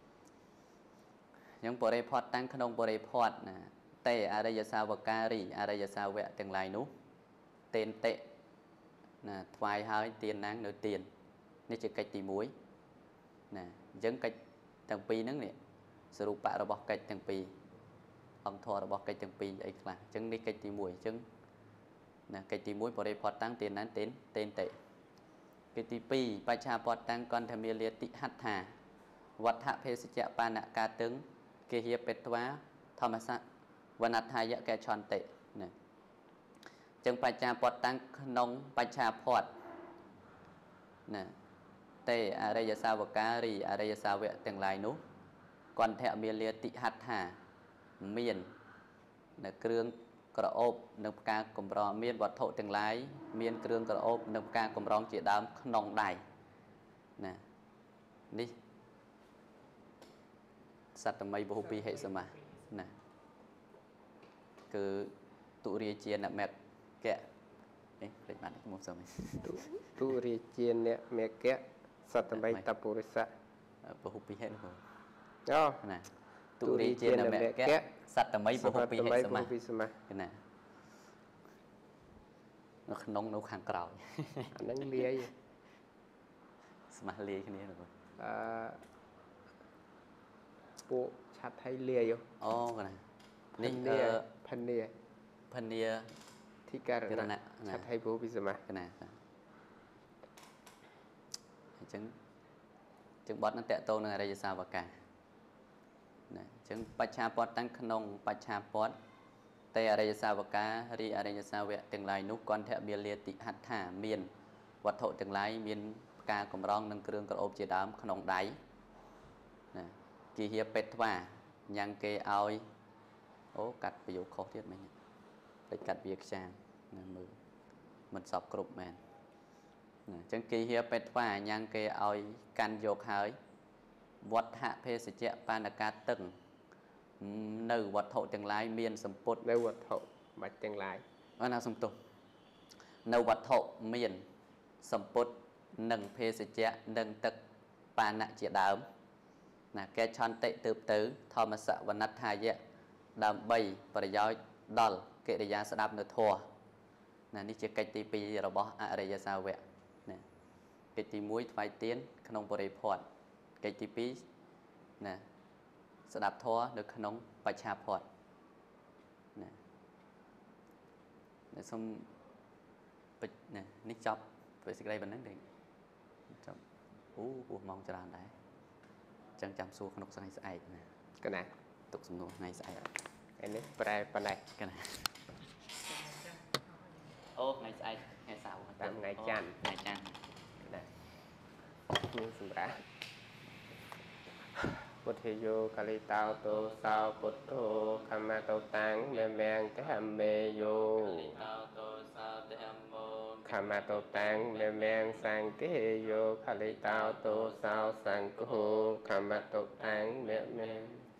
S2: ยังโปรได้พอดตั้งขนมโปรได้พอดนะเตอารยศาวการีอารยศาวะจังไรนู้เต้นเตะนะทวายหายเตียนนางเนื้อเตียนนี่จะกัดตีมุ้ยnè dẫn cách từng pi nứng nè sự rụp bạ rồi bỏ cách từng pi ông thọ rồi bỏ cách từng pi vậy là chân đi cách tí mũi chân nè cách tí mũi bỏ đây phật tăng tiền nán tên tên tệ cái tí pi ba cha phật tăng con tham gia liệt tị hạt hà vật hạ phê sẽ chạm ba nạ ca tướng kia hiệp bệt hóa thọ mà sát và nạt hai dạ kẻ tròn tệ nè chân ba cha phật tăng nông ba cha phật nè tê ở đây là sao và cá ri ở đây là sao vậy từng lại nút còn theo miền liệt tị hạt hà miền là kêu cờ ốp nông ca cùng rò miền vật thổ từng lái miền kêu cờ ốp nông ca cùng rong chỉ đám nòng đài nè đi sát tầm mấy bộ pi hệ sao mà nè cứ tụ ri chiên là mẹ kẹ đấy lấy bạn một giờ
S1: tụ ri chiên nè mẹ kẹ สัตตมัยตปุริสะ
S2: พหุพิเหตุ
S1: อ๋อ
S2: nè tụ ri trên là mẹ kẽ sạch tầm mấy bộ hộp bị hệ sơ mà cái nè nó nóng nấu khang cào
S1: nắng lia gì
S2: mà lia cái này rồi
S1: bộ chặt hay lia vô
S2: ô cái này
S1: phần lia phần lia
S2: phần lia
S1: thì cả rồi nè chặt hay bộ bị mà
S2: cái này chứng chứng bọt nó tẹt tô này đây sao và cảจึงปัจฉาปอดตั้งขนงปัจฉาปอดแต่อริยสาวการีอริยสาวะទាំងឡាយនោះគាត់ថវិលាតិហដ្ឋាមានវត្ថុទាំងឡាយមានការកម្រងនិងគ្រឿងក្រអូបជាដើមក្នុងដៃណាគិហិពេទ្វាញ៉ាំងគេឲ្យអូកាត់ប្រយោគខុសទៀតមិញតែកាត់វាខ្ចាងណាមើលមិនសពគ្រប់មែនណាចឹងគិហិពេទ្វាញ៉ាំងគេឲ្យកាន់យកហើយវត្ថៈភេសជ្ជៈបាណកាតឹងនៅវត្ថុទាំងឡាយមានសម្ពុត
S1: នៅវត្ថុបាច់ទាំងឡាយ
S2: អណាសំទុះនៅវត្ថុមានសម្ពុតនិងភេសជ្ជៈនិងទឹកបាណជាដើមណាកែឆន្តិទើបទៅធម្មសវណដ្ឋាយៈដើម្បីប្រយោជន៍ដល់កិរិយាស្ដាប់នៅធម៌ណានេះជាកិច្ចទីពីររបស់អរិយសាវកណាកិច្ចទីមួយថ្វាយទៀនក្នុងបរិភ័តកិច្ចទីពីរណាស្ដាប់ធម៌នៅក្នុងបច្ឆាភ័តណាសូមណានេះចប់ពេលសេចក្តីប៉ុណ្ណឹងទេចប់អូពោះម៉ោងច្រើនដែរអញ្ចឹងចាំសួរក្នុងថ្ងៃស្អែកណា
S1: កណា
S2: ទុកសំណួរថ្ងៃស្អែក
S1: ឯនេះប្រែប៉ុណ្ណេះ
S2: កណាអូថ្ងៃស្អែកថ្ងៃសៅរ៍
S1: តាមថ្ងៃច័ន្ទ
S2: ថ្ងៃច័ន្ទ
S1: ណាមានសម្រាប់ពុទ្ធិយោកាលីតោតោសោពុទ្ធោខមតោតាំងមេមាំងកហមេយោ
S2: តោតោសោទេអមោ
S1: ខមតោតាំងមេមាំងសង្ឃេយោកាលីតោតោសោសង្ឃោខមតោតាំងមេមាំង